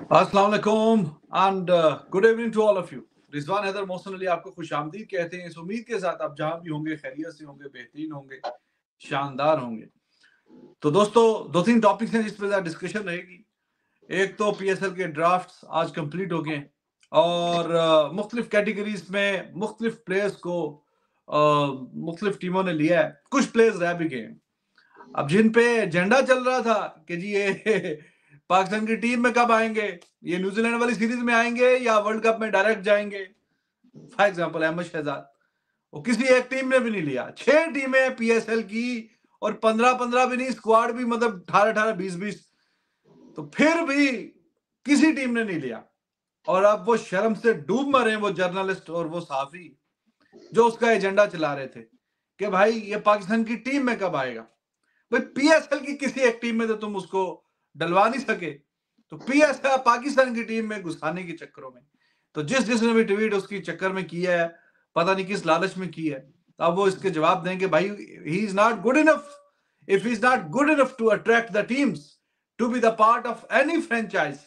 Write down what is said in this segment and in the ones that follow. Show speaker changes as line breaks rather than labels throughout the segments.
अस्सलाम वालेकुम and good evening to all of you. Rizwan Haider Mohsin Ali आपको खुशामदीद कहते हैं। इस उम्मीद के साथ आप जहां भी होंगे खैरियत से होंगे, बेहतरीन होंगे, शानदार होंगे। तो दोस्तों, दो तीन टॉपिक्स हैं जिस पर डिस्कशन रहेगी। एक तो पीएसएल के ड्राफ्ट्स आज कंप्लीट हो गए और मुख्तलिफ कैटेगरीज में मुख्तलिफ प्लेयर्स को मुख्तलिफ टीमों ने लिया है। कुछ प्लेयर्स रह भी गए। अब जिन पे एजेंडा चल रहा था कि जी ये पाकिस्तान की टीम में कब आएंगे, ये न्यूजीलैंड वाली सीरीज में आएंगे या वर्ल्ड कप में डायरेक्ट जाएंगे। फॉर एग्जांपल अहमद शहजाद, वो किसी एक टीम ने भी नहीं लिया। 6 टीमें पीएसएल की और 15-15 भी नहीं, स्क्वाड भी मतलब 18-18, 20-20, तो फिर भी किसी टीम ने नहीं लिया। और अब वो शर्म से डूब मरे वो जर्नलिस्ट और वो सहाफी जो उसका एजेंडा चला रहे थे कि भाई ये पाकिस्तान की टीम में कब आएगा। भाई पीएसएल की किसी एक टीम में तो तुम उसको डलवा नहीं सके, तो पीएसएल पाकिस्तान की टीम में घुसाने के चक्करों में तो जिसने भी ट्वीट उसकी चक्कर में किया है, पता नहीं किस लालच में की है, अब वो इसके जवाब देंगे भाई he is not good enough. If he is not good enough to attract the teams to be the part of any franchise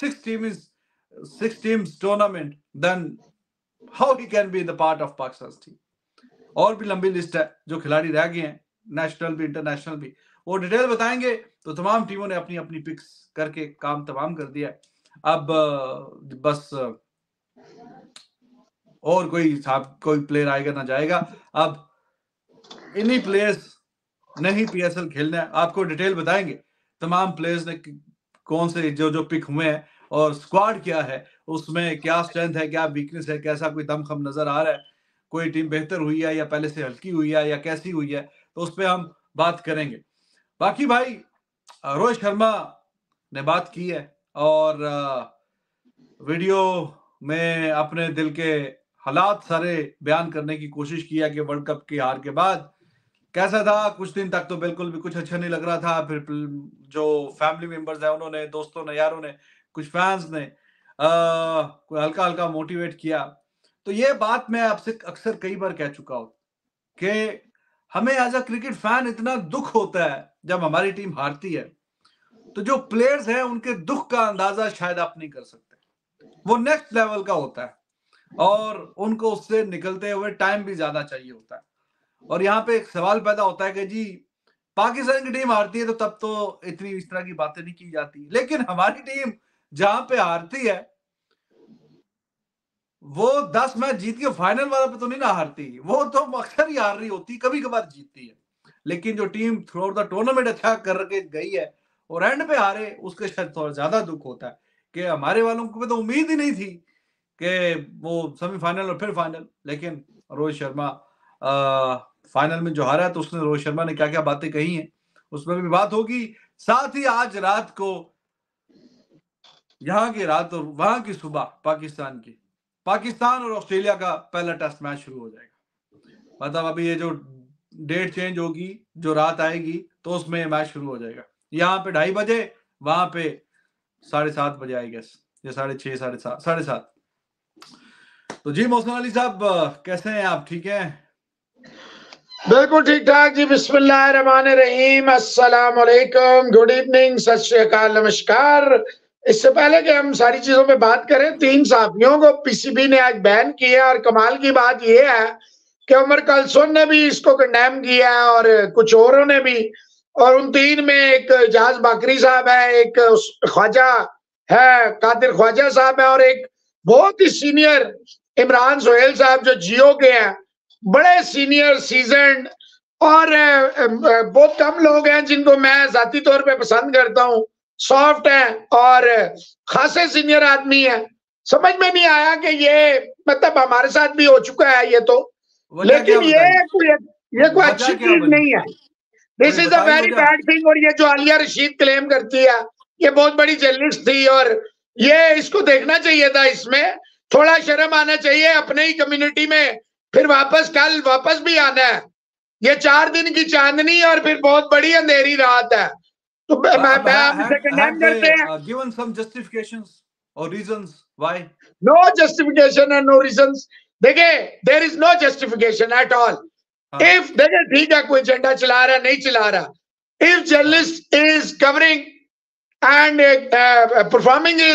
6 teams tournament, then how he can be the part of Pakistan's team। और भी लंबी list है जो खिलाड़ी रह गए हैं, national भी इंटरनेशनल भी, वो डिटेल बताएंगे। तो तमाम टीमों ने अपनी अपनी पिक्स करके काम तमाम कर दिया। अब बस और कोई प्लेयर आएगा ना जाएगा। अब इन्हीं प्लेयर्स ने ही पीएसएल खेलना है। आपको डिटेल बताएंगे तमाम प्लेयर्स ने कौन से जो पिक हुए हैं और स्क्वाड क्या है, उसमें क्या स्ट्रेंथ है, क्या वीकनेस है, कैसा कोई दमखम नजर आ रहा है, कोई टीम बेहतर हुई है या पहले से हल्की हुई है या कैसी हुई है, तो उस पर हम बात करेंगे। बाकी भाई रोहित शर्मा ने बात की है और वीडियो में अपने दिल के हालात सारे बयान करने की कोशिश की है कि वर्ल्ड कप की हार के बाद कैसा था। कुछ दिन तक तो बिल्कुल भी कुछ अच्छा नहीं लग रहा था। फिर जो फैमिली मेंबर्स है उन्होंने, दोस्तों ने, यारों ने, कुछ फैंस ने कोई हल्का हल्का मोटिवेट किया। तो ये बात मैं आपसे अक्सर कई बार कह चुका हूं कि हमें एज अ क्रिकेट फैन इतना दुख होता है जब हमारी टीम हारती है, तो जो प्लेयर्स हैं उनके दुख का अंदाजा शायद आप नहीं कर सकते। वो नेक्स्ट लेवल का होता है और उनको उससे निकलते हुए टाइम भी ज्यादा चाहिए होता है। और यहाँ पे एक सवाल पैदा होता है कि जी पाकिस्तान की टीम हारती है तो तब तो इतनी इस तरह की बातें नहीं की जाती, लेकिन हमारी टीम जहां पे हारती है वो 10 मैच जीत के फाइनल वाला पे तो नहीं ना हारती, वो तो अक्सर ही हार रही होती, कभी कभार जीतती है। लेकिन जो team through out the tournament अच्छा करके गई है और एंड पे हारे, उसके शायद थोड़ा ज्यादा दुख होता है कि हमारे वालों को तो उम्मीद ही नहीं थी कि वो सेमीफाइनल और फिर फाइनल। लेकिन रोहित शर्मा फाइनल में जो हारा है, तो उसने रोहित शर्मा ने क्या क्या बातें कही हैं उसमें भी बात होगी। साथ ही आज रात को यहाँ की रात और वहां की सुबह पाकिस्तान और ऑस्ट्रेलिया का पहला टेस्ट मैच शुरू हो जाएगा। मतलब अभी ये जो डेट चेंज होगी, जो रात आएगी, तो उसमें ये मैच शुरू हो जाएगा। यहाँ पे 2:30 बजे, वहां पे 7:30 बजे आई गेस, या 6:30, 7:30। तो जी मोहसिन अली साहब कैसे हैं आप? ठीक हैं?
बिल्कुल ठीक ठाक जी। बिस्मिल्लाहिर्रहमानिर्रहीम, अस्सलाम वालेकुम, गुड इवनिंग, सत श्री अकाल, नमस्कार। इससे पहले कि हम सारी चीजों पे बात करें, 3 साथियों को पीसीबी ने आज बैन किया और कमाल की बात यह है कि उमर कलसुन ने भी इसको कंडेम किया है और कुछ औरों ने भी। और उन 3 में एक जहाज बाकरी साहब है, एक ख्वाजा है, कादिर ख्वाजा साहब है, और एक बहुत ही सीनियर इमरान सोहेल साहब जो जियो के हैं, बड़े सीनियर सीजन। और बहुत कम लोग हैं जिनको मैं जाती तौर पे पसंद करता हूँ, सॉफ्ट है और खासे सीनियर आदमी है। समझ में नहीं आया कि ये मतलब हमारे साथ भी हो चुका है ये तो, लेकिन ये कोई अच्छी चीज नहीं है। This is a very bad thing. और ये जो आलिया रशीद क्लेम करती है, ये बहुत बड़ी जर्नलिस्ट थी और ये इसको देखना चाहिए था, इसमें थोड़ा शर्म आना चाहिए अपने ही कम्युनिटी में। फिर कल वापस भी आना है। ये 4 दिन की चांदनी और फिर बहुत बड़ी अंधेरी रात है। तो
given some justifications or reasons why?
No justification and no reasons. देखिए, there is no justification at all. If देखिए ठीक है, कोई एजेंडा चला रहा नहीं चला रहा, if journalist is covering and performing his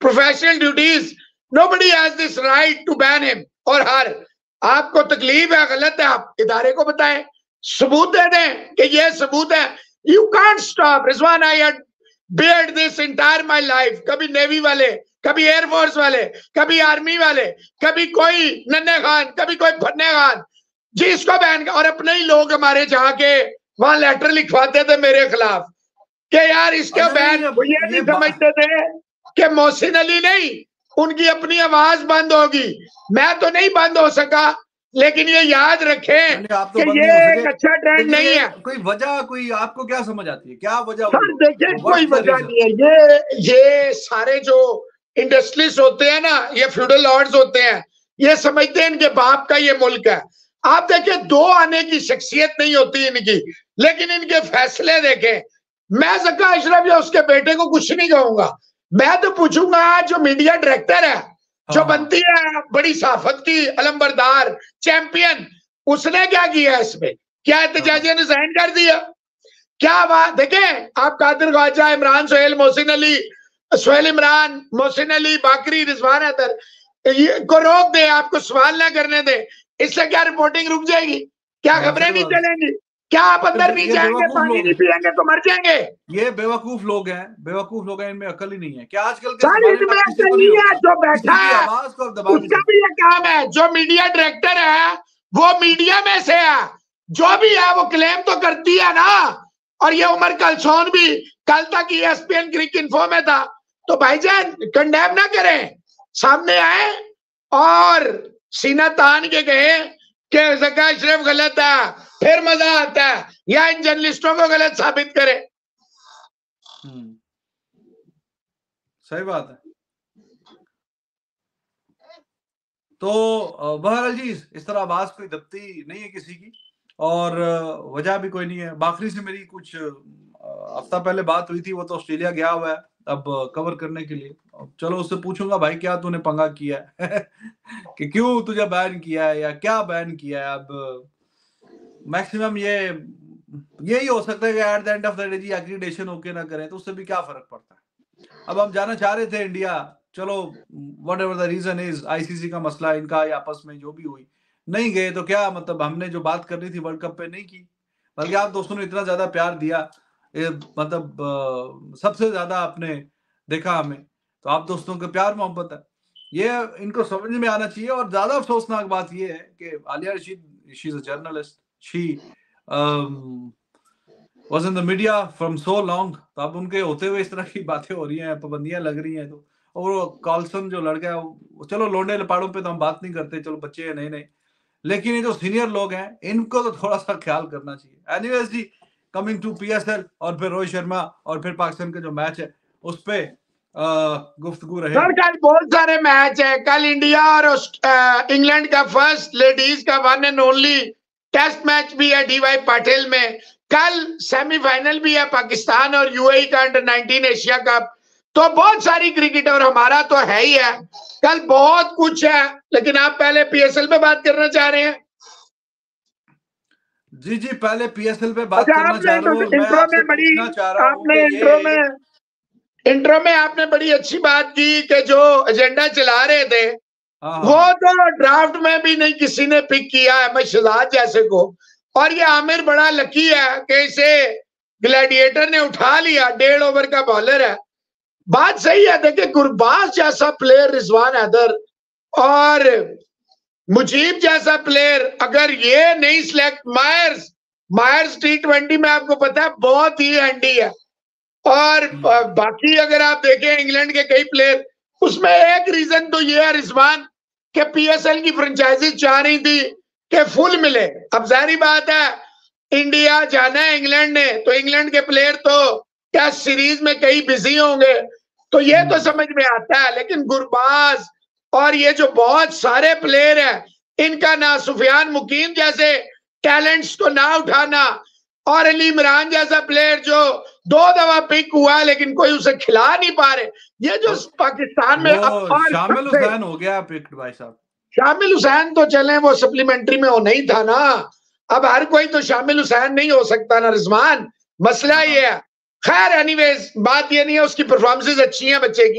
professional duties, nobody has this right to ban him or her. आपको तकलीफ है, गलत है, आप इदारे को बताएं, सबूत दे दें कि ये सबूत है। You can't stop Rizwan, I had beared this entire my life. कभी नेवी वाले, कभी एयरफोर्स वाले, कभी आर्मी वाले, कभी कोई नन्हे खान, कभी कोई फन्ने खान, जिसको बैन, और अपने ही लोग हमारे जहाँ के वहां लेटर लिखवाते थे मेरे खिलाफ कि यार इसके बैन। वो ये नहीं समझते थे कि मोहसिन अली नहीं, उनकी अपनी आवाज बंद होगी। मैं तो नहीं बंद हो सका, लेकिन ये याद रखें कि ये एक अच्छा ट्रेंड नहीं है।
कोई वजह, कोई आपको क्या समझ आती है, क्या वजह?
सर देखिए, कोई वजह नहीं है। ये सारे जो इंडस्ट्रियलिस्ट होते हैं ना, ये फ्यूडल लॉर्ड्स होते हैं, ये समझते हैं इनके बाप का ये मुल्क है। आप देखिए, दो आने की शख्सियत नहीं होती इनकी, लेकिन इनके फैसले देखें। मैं ज़का अशरफ या उसके बेटे को कुछ नहीं कहूंगा, मैं तो पूछूंगा जो मीडिया डायरेक्टर है, जो बनती है बड़ी साफत की अलंबरदार चैंपियन, उसने क्या किया इसमें? क्या एहतजाजिया ने साइन कर दिया? क्या बात देखें आप, कादिर ख्वाजा, इमरान सोहेल, मोहसिन अली, सोहेल इमरान, मोहसिन अली, बाकरी, रिजवान हैदर को रोक दे, आपको सवाल ना करने दे, इससे क्या रिपोर्टिंग रुक जाएगी? क्या खबरें नहीं चलेंगी? क्या आप अंदर नहीं जाएंगे, पानी नहीं पिएंगे तो मर जाएंगे?
ये बेवकूफ लोग हैं, बेवकूफ लोग हैं, इनमें अकल ही नहीं है। क्या आजकल
के जो बैठा है उसका भी ये काम है, जो मीडिया डायरेक्टर है वो मीडिया में से है, जो भी है वो क्लेम तो करती है ना। और ये उमर कलसोन भी कल तक ESPN क्रिक इन्फो में था, तो भाईजान कंडेम ना करें, सामने आए और सीना तान के कहे कि ज़का अशरफ गलत है, फिर मजा आता है, या इन जर्नलिस्टों को गलत साबित करे।
सही बात है। तो बहरहाल जी, इस तरह आवाज कोई दबती नहीं है किसी की, और वजह भी कोई नहीं है। बाकरी से मेरी कुछ हफ्ता पहले बात हुई थी, वो तो ऑस्ट्रेलिया गया हुआ है अब कवर करने के लिए। चलो उससे पूछूंगा, भाई क्या तूने पंगा किया है कि क्यों तुझे बैन किया है, या क्या बैन किया है। अब मैक्सिमम यही हो सकता है कि at the end of the day जी एक्रीडेशन ओके ना करें तो उससे भी क्या फर्क पड़ता है। अब हम जाना चाह रहे थे इंडिया, चलो whatever the reason is, ICC का मसला इनका या आपस में जो भी हुई, नहीं गए तो क्या मतलब, हमने जो बात करनी थी वर्ल्ड कप पे नहीं की, बल्कि आप दोस्तों ने इतना ज्यादा प्यार दिया, मतलब सबसे ज्यादा आपने देखा हमें, तो आप दोस्तों के प्यार मोहब्बत है, ये इनको समझ में आना चाहिए। और ज्यादा अफसोसनाक बात ये है कि Aliya Rashid, she is a journalist, she was in the media from so long, तो अब उनके होते हुए इस तरह की बातें हो रही हैं, पाबंदियां लग रही हैं। तो और वो कार्लसन जो लड़का है, चलो लोंडे लपाड़ों पे तो हम बात नहीं करते, चलो बच्चे हैं नहीं, लेकिन ये जो सीनियर लोग हैं इनको तो थोड़ा सा ख्याल करना चाहिए। एनीवेज जी, कमिंग टू PSL और फिर रोहित शर्मा और फिर पाकिस्तान का जो मैच है उस पे गुफ्तगू रहे।
सर कल बहुत सारे मैच है, कल इंडिया और इंग्लैंड का फर्स्ट लेडीज का 1 and only टेस्ट मैच भी है DY पाटिल में। कल सेमीफाइनल भी है पाकिस्तान और UAE का अंडर-19 एशिया कप। तो बहुत सारी क्रिकेट, और हमारा तो है ही है, कल बहुत कुछ है। लेकिन आप पहले PSL पे बात करना चाह रहे हैं?
जी जी, पहले PSL पे बात करना चाह रहा हूं।
इंट्रो में आपने बड़ी अच्छी बात की कि जो एजेंडा चला रहे थे वो तो ड्राफ्ट में भी नहीं किसी ने पिक किया है, मैं शहजाद जैसे को। और ये आमिर बड़ा लकी है कि इसे ग्लैडिएटर ने उठा लिया, 1.5 ओवर का बॉलर है। बात सही है, देखिए गुरबाज जैसा प्लेयर, रिजवान हैदर और मुजीब जैसा प्लेयर, अगर ये नहीं सिलेक्ट, मायर्स T20 में आपको पता है बहुत ही हैंडी है। और बाकी अगर आप देखें इंग्लैंड के कई प्लेयर, उसमें एक रीजन तो ये है रिजवान कि PSL की फ्रेंचाइजी चाह रही थी कि फुल मिले। अब जाहिर बात है इंडिया जाना है इंग्लैंड ने, तो इंग्लैंड के प्लेयर तो टेस्ट सीरीज में कई बिजी होंगे, तो ये तो समझ में आता है। लेकिन गुरबाज और ये जो बहुत सारे प्लेयर हैं, इनका ना सुफियान मुकीम जैसे टैलेंट्स को ना उठाना, और अली इमरान जैसा प्लेयर जो 2 दफा पिक हुआ है लेकिन कोई उसे खिला नहीं पा रहे, ये जो पाकिस्तान में
शामिल हुसैन हो गया पिक्ड भाई साहब।
शामिल हुसैन तो चले, वो सप्लीमेंट्री में वो नहीं था ना, अब हर कोई तो शामिल हुसैन नहीं हो सकता ना रिजवान, मसला ये है। खैर एनीवेज, बात ये नहीं है, उसकी परफॉर्मेंसेस अच्छी हैं बच्चे की,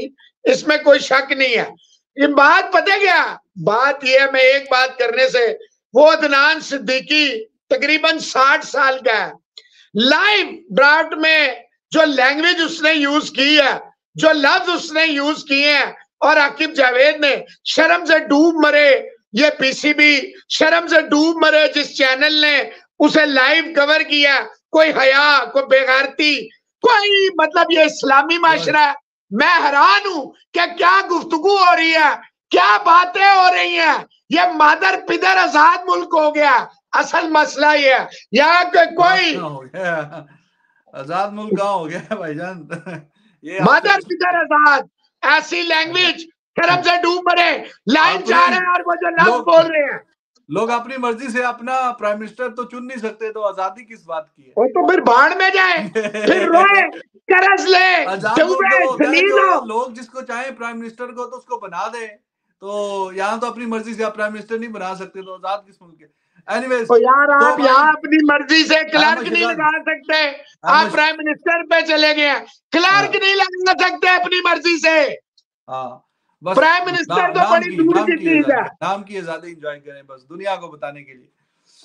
इसमें कोई शक नहीं है। ये बात पता क्या बात यह है, मैं एक बात करने से, वो अदनान सिद्दीकी तकरीबन 60 साल का है, लाइव ड्राफ्ट में जो लैंग्वेज उसने यूज की है, जो लफ्ज उसने यूज किए हैं, और आकिब जावेद ने शर्म से डूब मरे, ये पीसीबी शर्म से डूब मरे जिस चैनल ने उसे लाइव कवर किया, कोई हया, कोई बेगैरती, कोई मतलब ये इस्लामी माशरा है। मैं हैरान हूं कि क्या गुफ्तगू हो रही है, क्या बातें हो रही हैं। ये मादर पिदर आजाद मुल्क हो गया। असल मसला ये है यहाँ के कोई
आजाद मुल्क कहाँ हो गया भाईजान। ये
मादर पिदर आजाद ऐसी लैंग्वेज शर्म से डूब मरे, लाइन जा रहे हैं और वो जो लफ्ज बोल रहे हैं।
लोग अपनी मर्जी से अपना प्राइम मिनिस्टर तो चुन नहीं सकते, तो आजादी किस बात की है।
वो तो फिर भाड़ में जाए, फिर रोए, करस ले,
लोग जिसको चाहे प्राइम मिनिस्टर को तो उसको बना दे। तो यहाँ तो अपनी मर्जी से आप प्राइम मिनिस्टर नहीं बना सकते, तो आजाद किस मुल्क है। एनीवेज
तो यार आप यहाँ अपनी मर्जी से क्लर्क नहीं लगा सकते, आप प्राइम मिनिस्टर पे चले गए, क्लर्क नहीं लगा सकते अपनी मर्जी से। प्राइम मिनिस्टर तो बड़ी दूर की चीज है।
नाम की आजादी एंजॉय करें बस दुनिया को बताने के लिए।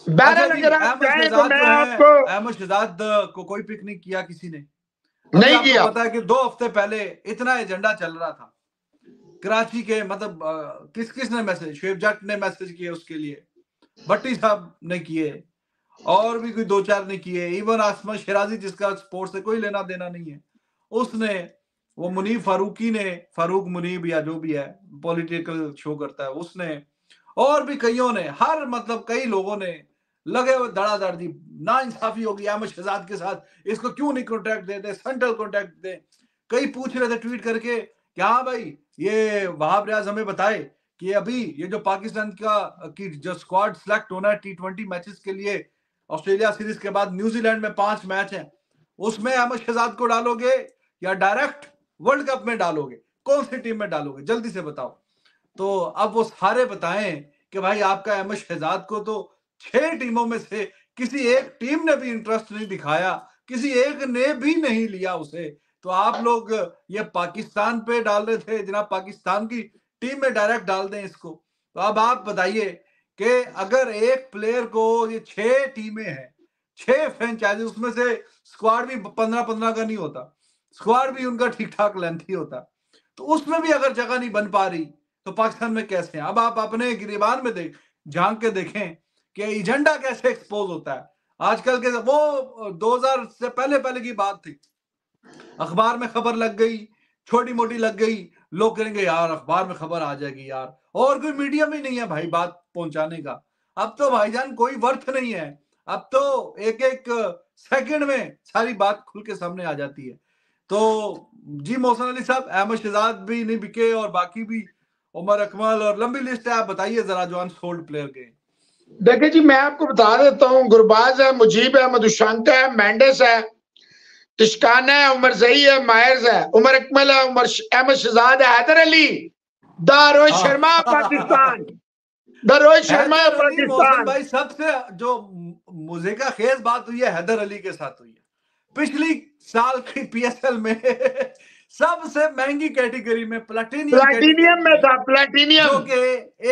अहमद शहजाद को कोई पिक नहीं किया किसी ने, नहीं किया। पता है कि 2 हफ्ते पहले इतना एजेंडा चल रहा था कराची के, मतलब किसने मैसेज, शेफ जट ने मैसेज किए उसके लिए, भट्टी साहब ने किए, और भी कोई 2-4 ने किए, इवन आसमा शिराजी जिसका स्पोर्ट्स से कोई लेना देना नहीं है उसने, वो मुनीब फारूकी ने, फारूक मुनीब या जो भी है पॉलिटिकल शो करता है उसने, और भी कईयों ने, हर मतलब कई लोगों ने लगे हुए धड़ाधड़ दी। ना इंसाफी होगी अहमद शहजाद के साथ, इसको क्यों नहीं कॉन्ट्रैक्ट देते, सेंट्रल कॉन्ट्रैक्ट दे। कई पूछ रहे थे ट्वीट करके कि हाँ भाई ये वहाब रियाज हमें बताए कि अभी ये जो पाकिस्तान की जो स्क्वाड सिलेक्ट होना है T20 मैचेस के लिए, ऑस्ट्रेलिया सीरीज के बाद न्यूजीलैंड में 5 मैच हैं, उसमें अहमद शहजाद को डालोगे या डायरेक्ट वर्ल्ड कप में डालोगे, कौन सी टीम में डालोगे, जल्दी से बताओ। तो अब वो सारे बताएं कि भाई आपका अहमद शहजाद को तो 6 टीमों में से किसी एक टीम ने भी इंटरेस्ट नहीं दिखाया, किसी एक ने भी नहीं लिया उसे, तो आप लोग ये पाकिस्तान पे डाल रहे थे, जनाब पाकिस्तान की टीम में डायरेक्ट डाल दें इसको। तो अब आप बताइए कि अगर एक प्लेयर को, ये 6 टीमें हैं, 6 फ्रेंचाइजी, उसमें से स्क्वाड भी 15-15 का नहीं होता, स्क्वाड भी उनका ठीक ठाक लेंथी होता, तो उसमें भी अगर जगह नहीं बन पा रही तो पाकिस्तान में कैसे है। अब आप अपने गिरेबान में झांक के देखें कि एजेंडा कैसे एक्सपोज होता है आजकल के। वो 2000 से पहले की बात थी, अखबार में खबर लग गई, छोटी मोटी लग गई, लोग कहेंगे यार अखबार में खबर आ जाएगी यार, और कोई मीडियम ही नहीं है भाई बात पहुंचाने का। अब तो भाईजान कोई वर्थ नहीं है, अब तो एक सेकंड में सारी बात खुल के सामने आ जाती है। तो जी मोहसिन अली साहब, अहमद शहजाद भी नहीं बिके और बाकी भी, उमर अकमल, और लंबी लिस्ट है, आप बताइए जरा जो अनसोल्ड प्लेयर के।
देखिए जी मैं आपको बता देता हूँ, गुरबाज है, मुजीब है, मधुशंका है, मेंडिस है, तिशकाना है, उमर जही है, मायर्स है, उमर अकमल है, अहमद शहजाद है, हैदर अली, द रोहित शर्मा पाकिस्तान, द रोहित शर्मा पाकिस्तान।
भाई सबसे जो मुझे का खेज बात हुई है हैदर अली के साथ हुई है, पिछली साल की PSL में सबसे महंगी कैटेगरी में प्लैटिनियम
में था, प्लैटिनियम
जो कि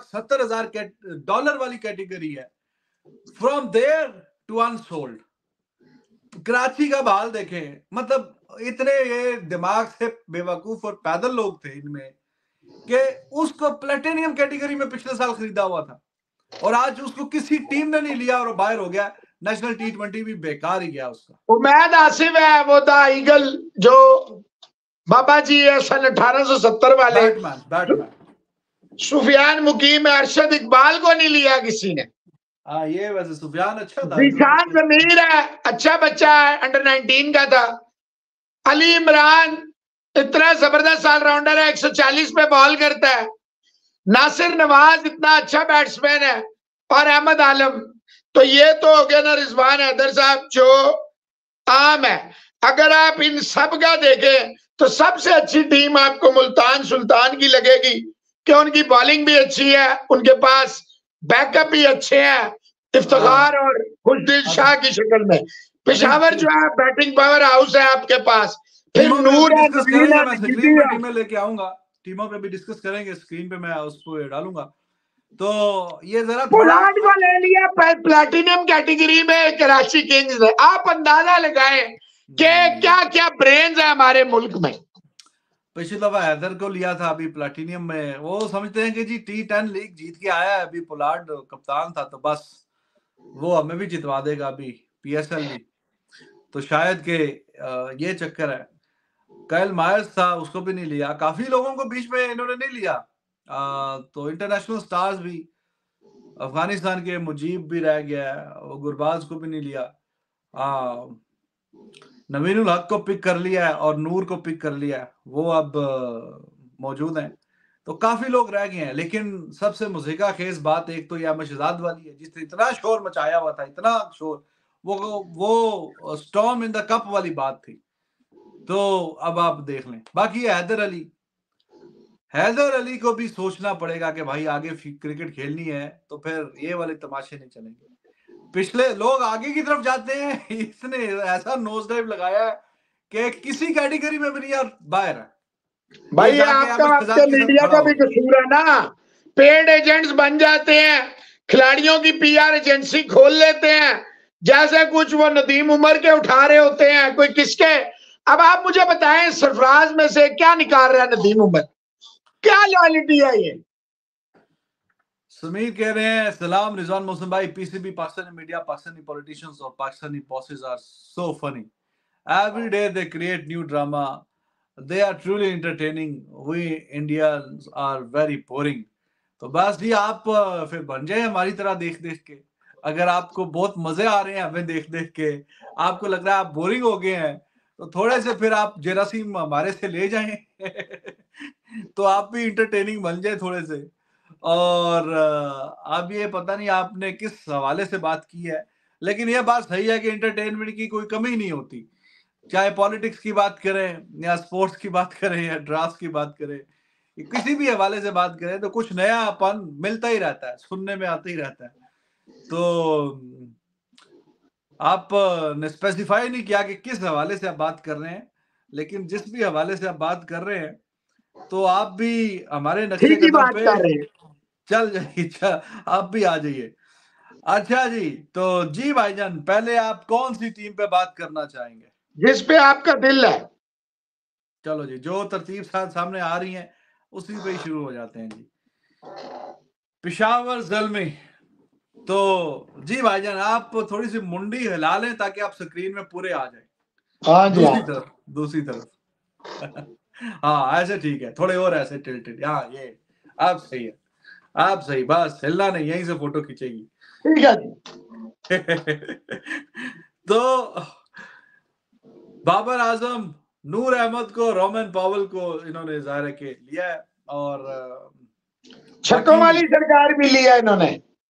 $1,70,000 वाली कैटेगरी है। From there to unsold. Karachi का हाल देखें, मतलब इतने ये दिमाग से बेवकूफ और पैदल लोग थे इनमें कि उसको प्लैटिनियम कैटेगरी में पिछले साल खरीदा हुआ था, और आज उसको किसी टीम ने नहीं लिया और बाहर हो गया। नेशनल T20 भी बेकार ही गया उसका।
उमैद आसिफ है, वो था ईगल जो बाबा जी है सन 1870 वाले बैटमैन। सुफियान मुकीम है, अरशद इकबाल को नहीं लिया किसी ने।
ये वैसे सुफियान अच्छा था।
जीशान जमीर है, अच्छा बच्चा है, अंडर 19 का था। अली इमरान इतना जबरदस्त ऑलराउंडर है, 140 पे बॉल करता है। नासिर नवाज इतना अच्छा बैट्समैन है, और अहमद आलम। तो ये तो हो गया ना रिजवान हैदर साहब जो आम है। अगर आप इन सब का देखें तो सबसे अच्छी टीम आपको मुल्तान सुल्तान की लगेगी कि उनकी बॉलिंग भी अच्छी है, उनके पास बैकअप भी अच्छे हैं, इफ्तिखार और खुशदिल शाह की शक्ल में। पेशावर जो है बैटिंग पावर हाउस है आपके पास, फिर नूर है,
डिस्कस करेंगे, मैं स्क्रीन पे टीमें लेके आऊंगा, टीमों पे भी डिस्कस करेंगे, स्क्रीन पे मैं उसको डालूंगा। तो ये जरा
पोलार्ड को ले लिया प्लैटिनम कैटेगरी में कराची किंग्स ने। आप अंदाजा लगाएं कि क्या क्या ब्रेन्स है हमारे मुल्क में।
पिछली दफा हैदर को लिया था अभी प्लैटिनियम में, वो समझते हैं कि जी T10 लीग जीत के आया है, अभी पोलार्ड कप्तान था तो बस वो हमें भी जितवा देगा अभी PSL भी। तो शायद के ये चक्कर है। काइल मायर्स था, उसको भी नहीं लिया। काफी लोगों को बीच में इन्होंने नहीं लिया। तो इंटरनेशनल स्टार्स भी, अफगानिस्तान के मुजीब भी रह गया है, वो गुरबाज को भी नहीं लिया। नवीनुल हक को पिक कर लिया है और नूर को पिक कर लिया है, वो अब मौजूद हैं। तो काफी लोग रह गए हैं, लेकिन सबसे मुज़ीका खेज बात एक तो यामा शहजाद वाली है, जिसने इतना शोर मचाया हुआ था, इतना शोर, वो स्टॉर्म इन द कप वाली बात थी। तो अब आप देख लें। बाकी हैदर अली को भी सोचना पड़ेगा कि भाई आगे क्रिकेट खेलनी है तो फिर ये वाले तमाशे नहीं चलेंगे। पिछले लोग आगे की तरफ जाते हैं, इसने ऐसा नोज डाइव लगाया है कि किसी कैटेगरी में भी नहीं यार बाहर है।
भाई ये आपका मीडिया का भी कसूर है ना। पेड एजेंट्स बन जाते हैं, खिलाड़ियों की PR एजेंसी खोल लेते हैं, जैसे कुछ वो नदीम उमर के उठा रहे होते हैं, कोई किसके। अब आप मुझे बताएं, सरफराज में से क्या निकाल रहा है नदीम उमर? क्या लॉयल्टी है ये?
समीर कह रहे हैं सलाम रिजवान मौसम भाई, PCB Pakistani media, Pakistani politicians और Pakistani bosses are so funny, every day they create new drama, they are truly entertaining, we Indians are very boring. तो बस जी आप फिर बन जाए हमारी तरह देख देख के। अगर आपको बहुत मजे आ रहे हैं हमें देख देख के, आपको लग रहा है आप बोरिंग हो गए हैं, तो थोड़े से फिर आप जेरासीम हमारे से ले जाएं तो आप भी इंटरटेनिंग बन जाए थोड़े से। और अब ये पता नहीं आपने किस हवाले से बात की है, लेकिन ये बात सही है कि एंटरटेनमेंट की कोई कमी नहीं होती, चाहे पॉलिटिक्स की बात करें या स्पोर्ट्स की बात करें या ड्राफ्ट की बात करें, किसी भी हवाले से बात करें तो कुछ नयापन मिलता ही रहता है, सुनने में आता ही रहता है। तो आप ने स्पेसिफाई नहीं किया कि किस हवाले से आप बात कर रहे हैं, लेकिन जिस भी हवाले से आप बात कर रहे हैं तो आप भी हमारे नक्शे कदम पे चल जाइए, आप भी आ जाइए। अच्छा जी, तो जी भाईजान, पहले आप कौन सी टीम पे बात करना चाहेंगे?
जिस पे आपका दिल है।
चलो जी, जो तरतीब सामने आ रही है उसी पे ही शुरू हो जाते हैं जी। पेशावर ज़ल्मी, तो जी भाईजान आप थोड़ी सी मुंडी हिला लें ताकि आप स्क्रीन में पूरे आ जाए।
हाँ जी,
दूसरी तरफ हाँ ऐसे ठीक है, थोड़े और ऐसे टिल्टेड। हाँ ये आप सही है, आप सही, बस हिलना नहीं, यहीं से फोटो खींचेगी।
ठीक है जी।
तो बाबर आजम, नूर अहमद को, रोमन पावल को इन्होंने ज़ाहिर के लिया है, और
छक्कों वाली सरकार भी लिया इन्होंने।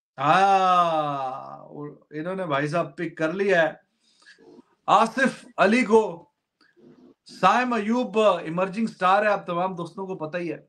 हाँ इन्होंने भाई साहब पिक कर लिया है आसिफ अली को। साइम अयूब इमर्जिंग स्टार है, आप तमाम दोस्तों को पता ही है।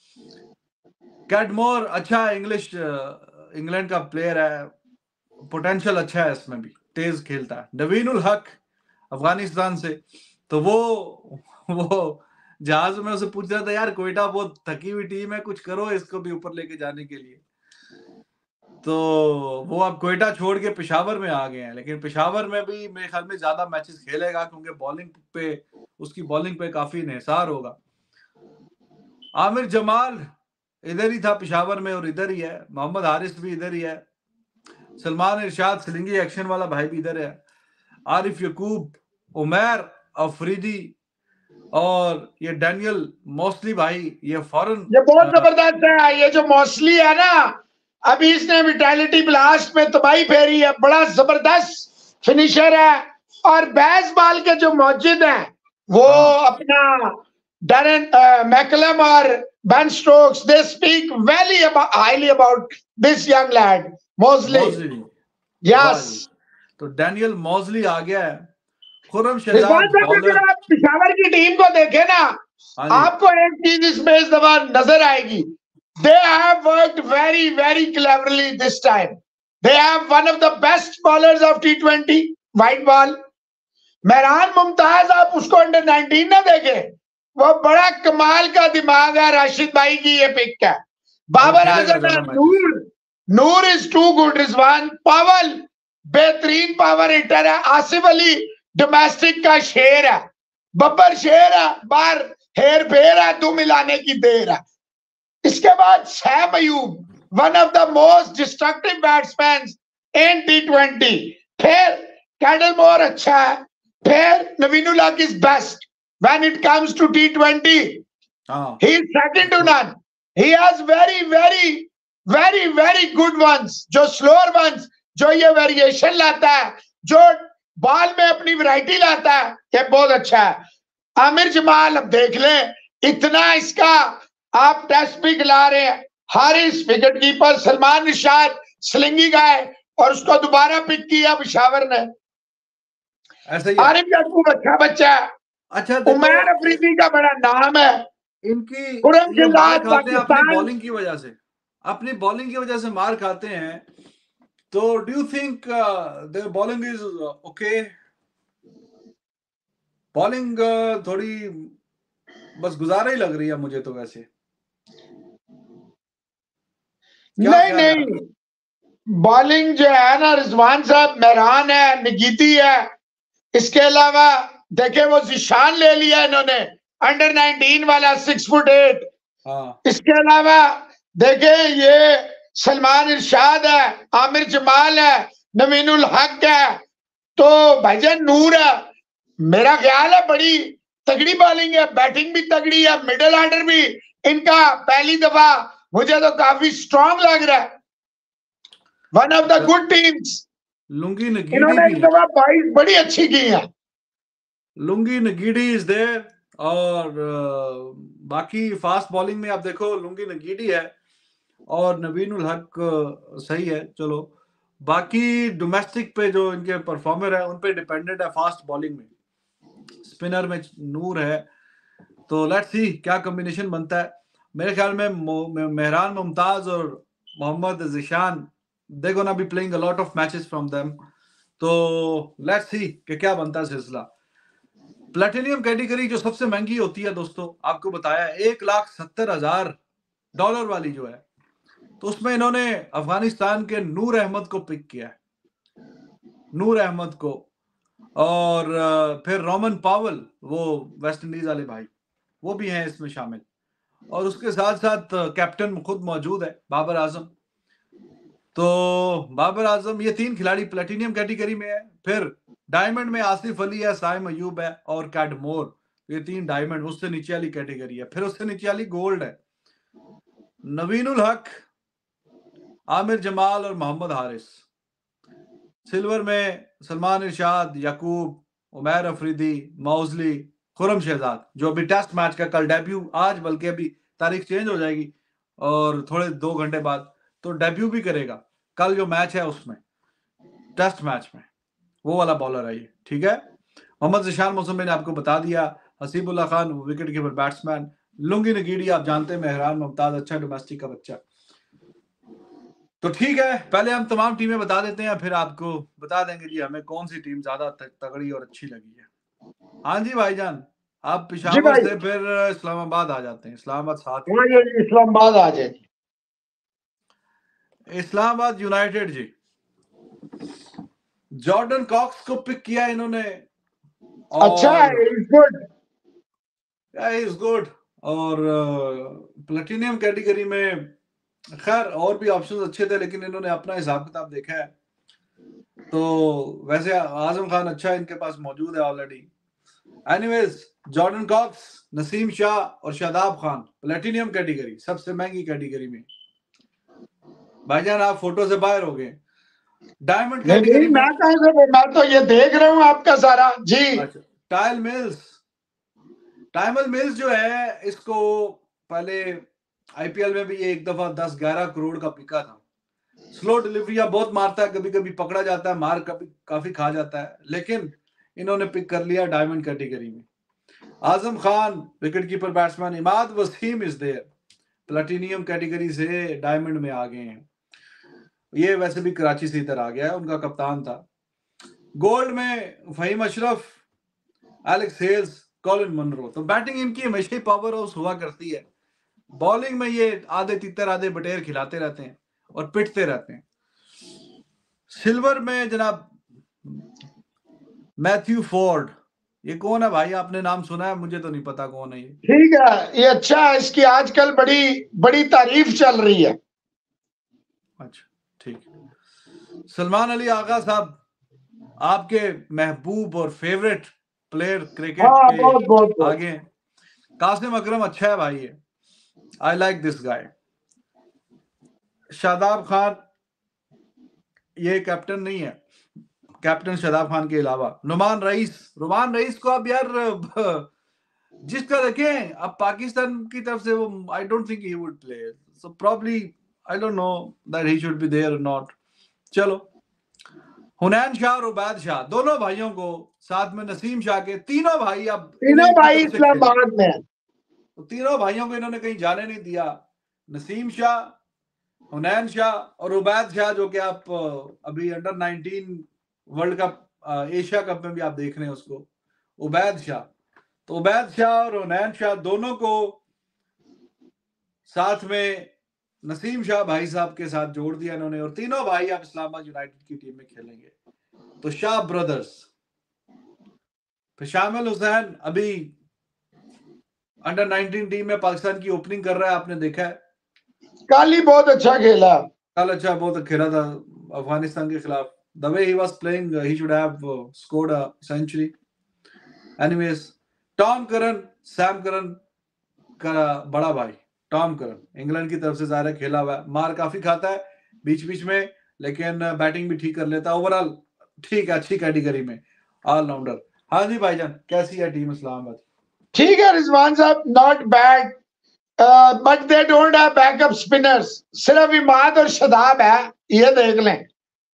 कैडमोर अच्छा इंग्लैंड का प्लेयर है, पोटेंशियल अच्छा है इसमें भी, तेज खेलता है। नवीनुल हक अफगानिस्तान से, तो वो जहाज में उसे पूछ रहा था यार कोयटा बहुत थकी हुई टीम है, कुछ करो इसको भी ऊपर लेके जाने के लिए। तो वो अब कोयटा छोड़ के पेशावर में आ गए हैं, लेकिन पेशावर में भी मेरे ख्याल में ज्यादा मैचेस खेलेगा क्योंकि उसकी बॉलिंग पे काफी इन्हिसार होगा। आमिर जमाल इधर ही था पेशावर में और इधर ही है। मोहम्मद हारिस भी इधर ही है। सलमान इरशाद सिलिंगी एक्शन वाला भाई भी इधर है। आरिफ यकूब, उमर अफरीदी और ये डैनियल मॉसली भाई, ये फॉरेन,
ये बहुत जबरदस्त है। ये जो मॉसली है ना, अभी इसने विटालिटी ब्लास्ट में तबाही फेरी है, बड़ा जबरदस्त फिनिशर है। और बेसबॉल के जो मौजूद हैं वो अपना डैरेन मैकलम और Ben Stokes, they speak very highly about this young lad Mosley. Yes,
तो डैनियल मॉसली आ गया है। खुर्रम
शहजाद, पेशावर की टीम को देखे ना, आपको एक चीज इसमें इस दफा नजर आएगी, they have worked very very cleverly this time. They have one of the best bowlers of T20 white ball. Mehran Mumtaz, आप उसको अंडर 19 ना देखे, वो बड़ा कमाल का दिमाग है। राशिद भाई की ये पिक है। बाबर आजम है, Noor is too good. Rizwan Powell बेहतरीन पावर हिटर है। आसिफ अली डोमेस्टिक का शेर है। बब्बर शेर है, बार हेर फेर है, दो मिलाने की देर है। इसके बाद Saim Ayub, one of the most destructive batsman in T20। फिर कैडल मोर अच्छा है। फिर Naveen-ul Haq is best when it comes to T20। He is second to none. He has very good ones, जो स्लोअर वंस, जो ये वेरिएशन लाता है, जो बॉल में अपनी वैरायटी लाता है, ये बहुत अच्छा है। आमिर जमाल, अब देख लें, इतना इसका आप टेस्ट भी खिला रहे हैं। Haris wicket keeper, Salman Nishad slingy guy, और उसको दोबारा पिक किया पिशावर ने। आरिफ याकूब अच्छा बच्चा है। अच्छा, उमैर अफरीदी का बड़ा नाम है।
इनकी
मार खाते हैं
अपनी बॉलिंग की वजह से, अपनी बॉलिंग की वजह से मार खाते हैं। तो do you think there bowling is okay? Bowling थोड़ी बस गुजारा ही लग रही है मुझे तो। वैसे
नहीं, बॉलिंग जो है ना रिजवान साहब, मेहरान है, निगीती है। इसके अलावा देखे वो जिशान ले लिया इन्होंने, अंडर 19 वाला, 6 फुट 8। इसके अलावा देखे ये सलमान इरशाद है, आमिर जमाल है, नवीनुल हक है, तो भाईजान नूर है। मेरा ख्याल है बड़ी तगड़ी बॉलिंग है, बैटिंग भी तगड़ी है, मिडिल ऑर्डर भी इनका पहली दफा मुझे तो काफी स्ट्रांग लग रहा है। One of the good teams.
Lungi Ngidi
इन्होंने एक दफा 22 बड़ी अच्छी की है।
Lungi Ngidi is there. और बाकी फास्ट बॉलिंग में आप देखो लुंगी नगीडी है और नवीनुल हक सही है। चलो, बाकी डोमेस्टिक पे जो इनके परफॉर्मर है उन पे डिपेंडेंट है फास्ट बॉलिंग में। स्पिनर में नूर है, तो लेट्स सी क्या कॉम्बिनेशन बनता है। मेरे ख्याल में मेहरान मुमताज और Mohammad Zeeshan, they're gonna be playing a lot of matches from them, तो लेट्स सी कि क्या बनता है सिलसिला। प्लेटिनियम कैटेगरी जो सबसे महंगी होती है दोस्तों, आपको बताया $1,70,000 वाली जो है, तो उसमें इन्होंने अफगानिस्तान के नूर अहमद को पिक किया है, नूर अहमद को। और फिर रोमन पावल, वो वेस्ट इंडीज वाले भाई, वो भी हैं इसमें शामिल। और उसके साथ साथ कैप्टन खुद मौजूद है, बाबर आजम। तो बाबर आजम, ये 3 खिलाड़ी प्लेटिनियम कैटेगरी में है। फिर डायमंड में आसिफ अली है, साइम अयूब है और कैडमोर। ये 3 डायमंड, उससे नीचे वाली कैटेगरी है। फिर उससे नीचे वाली गोल्ड है। नवीनुल हक, आमिर जमाल और मोहम्मद हारिस। सिल्वर में सलमान इरशाद, याकूब, उमैर अफरीदी, मौजली, खुरम शहजाद, जो अभी टेस्ट मैच का कल डेब्यू, आज बल्कि अभी तारीख चेंज हो जाएगी और थोड़े 2 घंटे बाद तो डेब्यू भी करेगा। कल जो मैच है उसमें, टेस्ट मैच में, वो वाला बॉलर है ये, ठीक है। मोहम्मद जिशान मौसम मैंने आपको बता दिया। Haseebullah Khan wicket keeper batsman. Lungi Ngidi आप जानते हैं, मेहरान मुमताज अच्छा डोमेस्टिक का बच्चा। तो ठीक है, पहले हम तमाम टीमें बता देते हैं, फिर आपको बता देंगे जी हमें कौन सी टीम ज्यादा तगड़ी और अच्छी लगी है। हाँ जी भाईजान, आप पेशावर से फिर इस्लामाबाद आ जाते हैं। इस्लामाबाद साथ,
इस्लामाबाद आ जाए।
इस्लामाबाद यूनाइटेड जी, जॉर्डन कॉक्स को पिक किया इन्होंने।
अच्छा है,
इज गुड। और प्लेटिनियम कैटेगरी में खैर और भी ऑप्शंस अच्छे थे, लेकिन इन्होंने अपना हिसाब किताब देखा है। तो वैसे आजम खान अच्छा इनके पास मौजूद है already. Anyways, Jordan Cox, Naseem Shah और शादाब खान प्लेटिनियम कैटेगरी, सबसे महंगी कैटेगरी में। भाईजान आप फोटो से बाहर हो गए। डायमंड कैटेगरी में
मैं तो ये देख रहा हूँ आपका सारा जी।
अच्छा, टाइमल मिल्स जो है, इसको पहले आईपीएल में भी ये एक दफा 10-11 करोड़ का बिका था। स्लो डिलीवरियां बहुत मारता है, कभी कभी पकड़ा जाता है, मार कभी काफी खा जाता है, लेकिन इन्होंने पिक कर लिया डायमंड कैटेगरी में। Azam Khan wicket keeper batsman, Imad Wasim is there, platinum category से डायमंड में आ गए हैं। ये वैसे भी कराची से इधर आ गया है, उनका कप्तान था। गोल्ड में Faheem Ashraf, Alex Hales, Colin Munro. तो बैटिंग इनकी हमेशा ही पावर हाउस हुआ करती है, बॉलिंग में ये आधे तितर आधे बटेर खिलाते रहते हैं और पिटते रहते हैं। सिल्वर में जनाब मैथ्यू फोर्ड, ये कौन है भाई? आपने नाम सुना है? मुझे तो नहीं पता कौन है ये।
ठीक है, ये अच्छा है, इसकी आजकल बड़ी बड़ी तारीफ चल रही है।
अच्छा ठीक है। सलमान अली आगा साहब, आपके महबूब और फेवरेट प्लेयर क्रिकेट
हाँ,
के
बहुत बहुत बहुत।
आगे। कासिम अकरम अच्छा है भाई, ये I like this guy. Shadab Khan, ये कैप्टन नहीं है, कैप्टन शादाब खान के अलावा नुमान रईस को आप यार जिस तरह देखें अब पाकिस्तान की तरफ से, वो I don't think he would play, so probably I don't know that he should be there or not. चलो, हुनैन शाह और उबैद शाह, दोनों भाइयों को साथ में नसीम शाह के, तीनों भाई अब
तीनों भाई इस्लामाबाद में,
तो तीनों भाइयों को इन्होंने कहीं जाने नहीं दिया। नसीम शाह, हुनैन शाह और उबैद शाह, जो कि आप अभी under 19 world cup Asia cup में भी आप देख रहे हैं उसको, उबैद शाह। तो उबैद शाह और हुनैन शाह दोनों को साथ में नसीम शाह भाई साहब के साथ जोड़ दिया इन्होंने, और तीनों भाई अब इस्लामाबाद यूनाइटेड की टीम में खेलेंगे। तो शाह ब्रदर्स, फिर शामिल हुसैन अभी अंडर 19 टीम में पाकिस्तान की ओपनिंग कर रहा है, आपने देखा है
कल ही बहुत अच्छा खेला।
कल अच्छा बहुत खेला था अफगानिस्तान के खिलाफ। The way he was playing, he should have scored a century. Anyways, Tom Curran, Sam Curran का बड़ा भाई टॉम करन इंग्लैंड की तरफ से ज़ाहिर है खेला हुआ है, मार काफी खाता है बीच बीच में, लेकिन बैटिंग भी ठीक कर लेता है। ओवरऑल ठीक है, अच्छी कैटेगरी में ऑलराउंडर। हाँ जी भाईजान, कैसी है टीम इस्लामाबाद?
ठीक है रिजवान साहब, not bad, but they don't have backup spinners. सिर्फ इमाद और शदाब है, ये देख लें।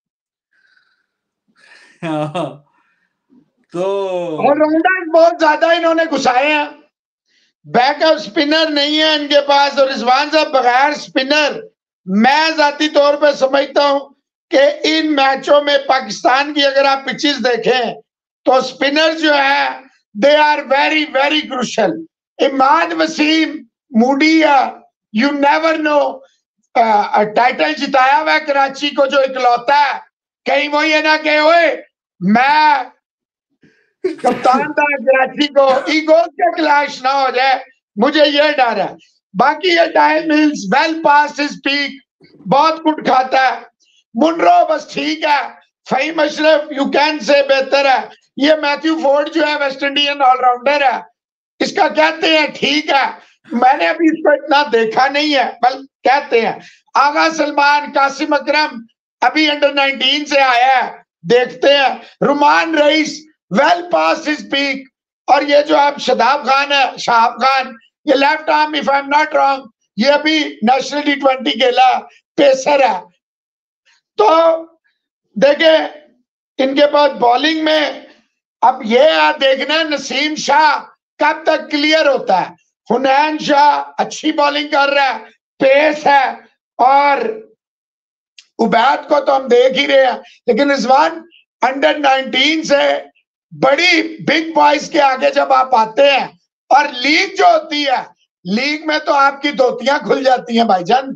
तो
ऑलराउंडर बहुत ज्यादा इन्होंने घुसाए हैं, बैकअप स्पिनर नहीं है इनके पास। और रिजवान साहब, बगैर स्पिनर मैं जाती तौर पे समझता हूं कि इन मैचों में पाकिस्तान की अगर आप पिचेस देखें तो स्पिनर जो है they are very very crucial. Imad Wasim, मूडिया, यू नेवर नो, टाइटल जिताया हुआ है कराची को जो इकलौता है, कहीं वो ये ना कहे ओए मैं कप्तान था कराची को, ईगो के क्लैश ना हो जाए, मुझे ये डर है। बाकी ये Tymal Mills well past his peak, बहुत कुछ खाता है। मुनरो बस ठीक है, Faheem Ashraf you can say बेहतर है। ये मैथ्यू फोर्ड जो है वेस्ट इंडियन ऑलराउंडर है, इसका कहते हैं ठीक है, मैंने अभी इसको इतना देखा नहीं है, बल कहते हैं। आगा सलमान, कासिम अकरम अभी अंडर 19 से आया है, देखते हैं। Rumman Raees well past his peak, और ये जो आप शादाब खान है, शाहाब खान, ये left arm if I am not wrong, ये अभी नेशनल T20 खेला, पेसर है। तो देखे इनके पास बॉलिंग में अब ये देखना नसीम शाह कब तक क्लियर होता है। हुनैन शाह अच्छी बॉलिंग कर रहा है, पेस है, और उबैद को तो हम देख ही रहे हैं। लेकिन रिजवान, अंडर 19 से बड़ी बिग बॉयज के आगे जब आप आते हैं, और लीग जो होती है, लीग में तो आपकी धोतियां खुल जाती हैं भाईजान।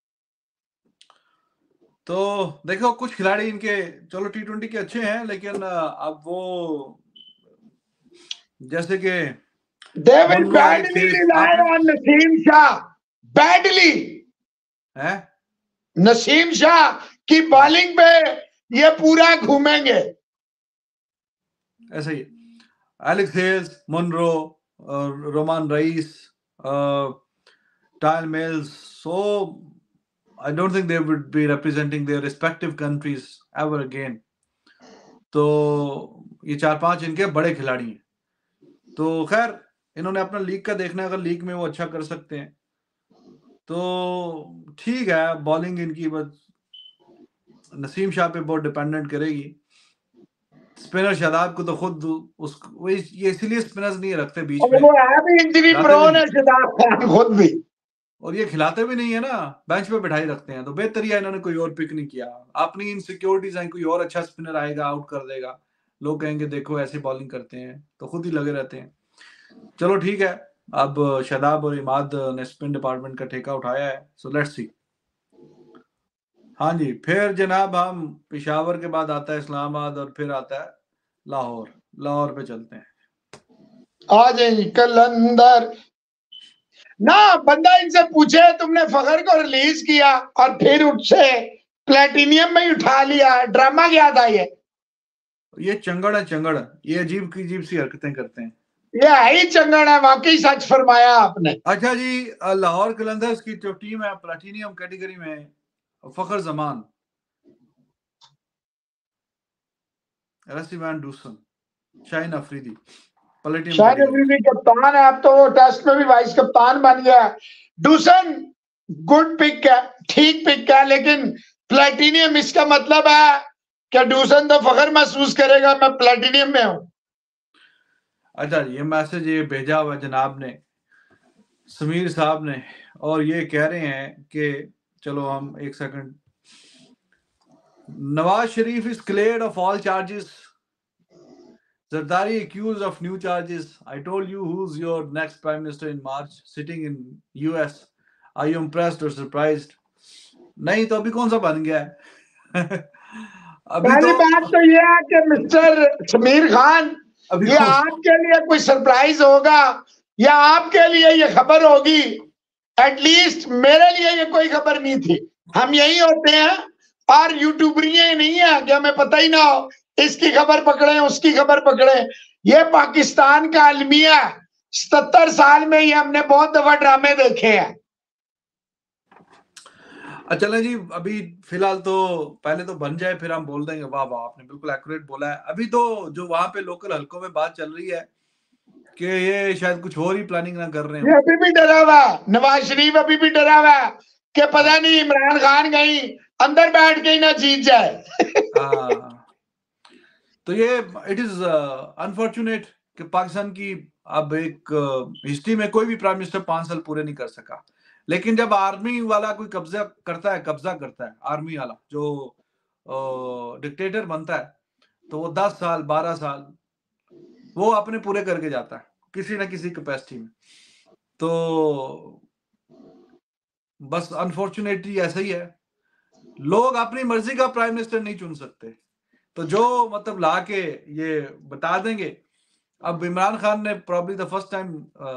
तो देखो कुछ खिलाड़ी इनके चलो T20 के अच्छे हैं, लेकिन अब वो जैसे कि
David badly relied on Naseem Shah, badly
है
नसीम शाह की बॉलिंग पे ये पूरा घूमेंगे।
ऐसा ही Alex Hales, Munro, Rumman Raees, Tymal Mills, so I don't think they would be representing their respective countries ever again. तो ये 4-5 इनके बड़े खिलाड़ी हैं। तो खैर इन्होंने अपना लीग का देखना है, अगर लीग में वो अच्छा कर सकते हैं तो ठीक है। बॉलिंग इनकी बस नसीम शाह पे बहुत डिपेंडेंट करेगी। स्पिनर शादाब को तो खुद उसको ये इसलिए स्पिनर्स नहीं रखते बीच में,
वो है भी इंजरी प्रोन है शादाब खान खुद भी,
और ये खिलाते भी नहीं है ना, बेंच पे बिठाई रखते हैं। तो बेहतर है इन्होंने कोई और पिक नहीं किया, अपनी इनसिक्योरिटीज हैं, कोई और अच्छा स्पिनर आएगा आउट कर देगा, लोग कहेंगे देखो ऐसे बॉलिंग करते हैं, तो खुद ही लगे रहते हैं। चलो ठीक है, अब शादाब और इमाद ने स्पिन डिपार्टमेंट का ठेका उठाया है, सो लेट्स सी। हाँ जी, फिर जनाब हम पेशावर के बाद आता है इस्लामाबाद और फिर आता है लाहौर। लाहौर पे चलते हैं।
आ जाए कलंदर ना, बंदा इनसे पूछे तुमने फखर को रिलीज किया और फिर उससे प्लेटिनियम में ही उठा लिया, ड्रामा क्या था
ये चंगड़ है, चंगड़। ये अजीब की अजीब सी हरकतें करते हैं।
ये है ही चंगड़ है, वाकई सच फरमाया आपने।
अच्छा जी, लाहौर कलंदर्स की जो टीम है प्लेटिनियम कैटेगरी में, Fakhar Zaman, Rassie van Dussen, Shaheen Afridi, platinum
शायद
कैटेगरी।
अभी भी कप्तान है, अब तो वो टेस्ट में भी वाइस कप्तान बन गया है। डूसन गुड पिक है, ठीक पिक है, लेकिन प्लेटिनियम इसका मतलब है कि डूसन तो फखर महसूस करेगा मैं प्लेटिनियम में हूं।
अच्छा, ये मैसेज ये भेजा हुआ जनाब ने, समीर साहब ने, और ये कह रहे हैं कि चलो हम एक second. Nawaz Sharif is cleared of all charges. Zardari accused of new charges. I told you who's your next prime minister in March, sitting in US. Are you impressed or surprised? नहीं तो अभी कौन सा बन गया है? अभी
पहली
तो
बात तो यह है कि मिस्टर समीर खान,
अभी
ये
कौन
आपके लिए कोई सरप्राइज होगा या आपके लिए ये खबर होगी? एटलीस्ट मेरे लिए ये कोई खबर नहीं थी। हम यही होते हैं और यूट्यूबरियां नहीं है कि हमें पता ही ना हो, इसकी खबर पकड़े उसकी खबर पकड़े। ये पाकिस्तान का अलमिया है। 77 साल में ही हमने बहुत दफा ड्रामे देखे हैं।
चलें जी, अभी फिलहाल तो पहले तो बन जाए, फिर हम बोल देंगे। वाह वाह, आपने बिल्कुल एक्यूरेट बोला है। अभी तो जो वहां पे लोकल हलकों में बात चल रही है कि ये शायद कुछ और ही प्लानिंग ना कर रहे
ये
हो।
अभी भी डरा हुआ है, नवाज शरीफ अभी भी डरा हुआ है कि पता नहीं इमरान खान कहीं अंदर बैठ के ही ना जीत जाए।
तो ये इट इज अनफॉर्चुनेट कि पाकिस्तान की अब एक हिस्ट्री में कोई भी प्राइम मिनिस्टर 5 साल पूरे नहीं कर सका। लेकिन जब आर्मी वाला कोई कब्जा करता है आर्मी वाला जो डिक्टेटर बनता है, तो वो 10 साल 12 साल वो अपने पूरे करके जाता है किसी ना किसी कैपेसिटी में। तो बस अनफॉर्चुनेटली ऐसा ही है, लोग अपनी मर्जी का प्राइम मिनिस्टर नहीं चुन सकते। तो जो मतलब ला के ये बता देंगे। अब इमरान खान ने प्रॉब्ली द फर्स्ट टाइम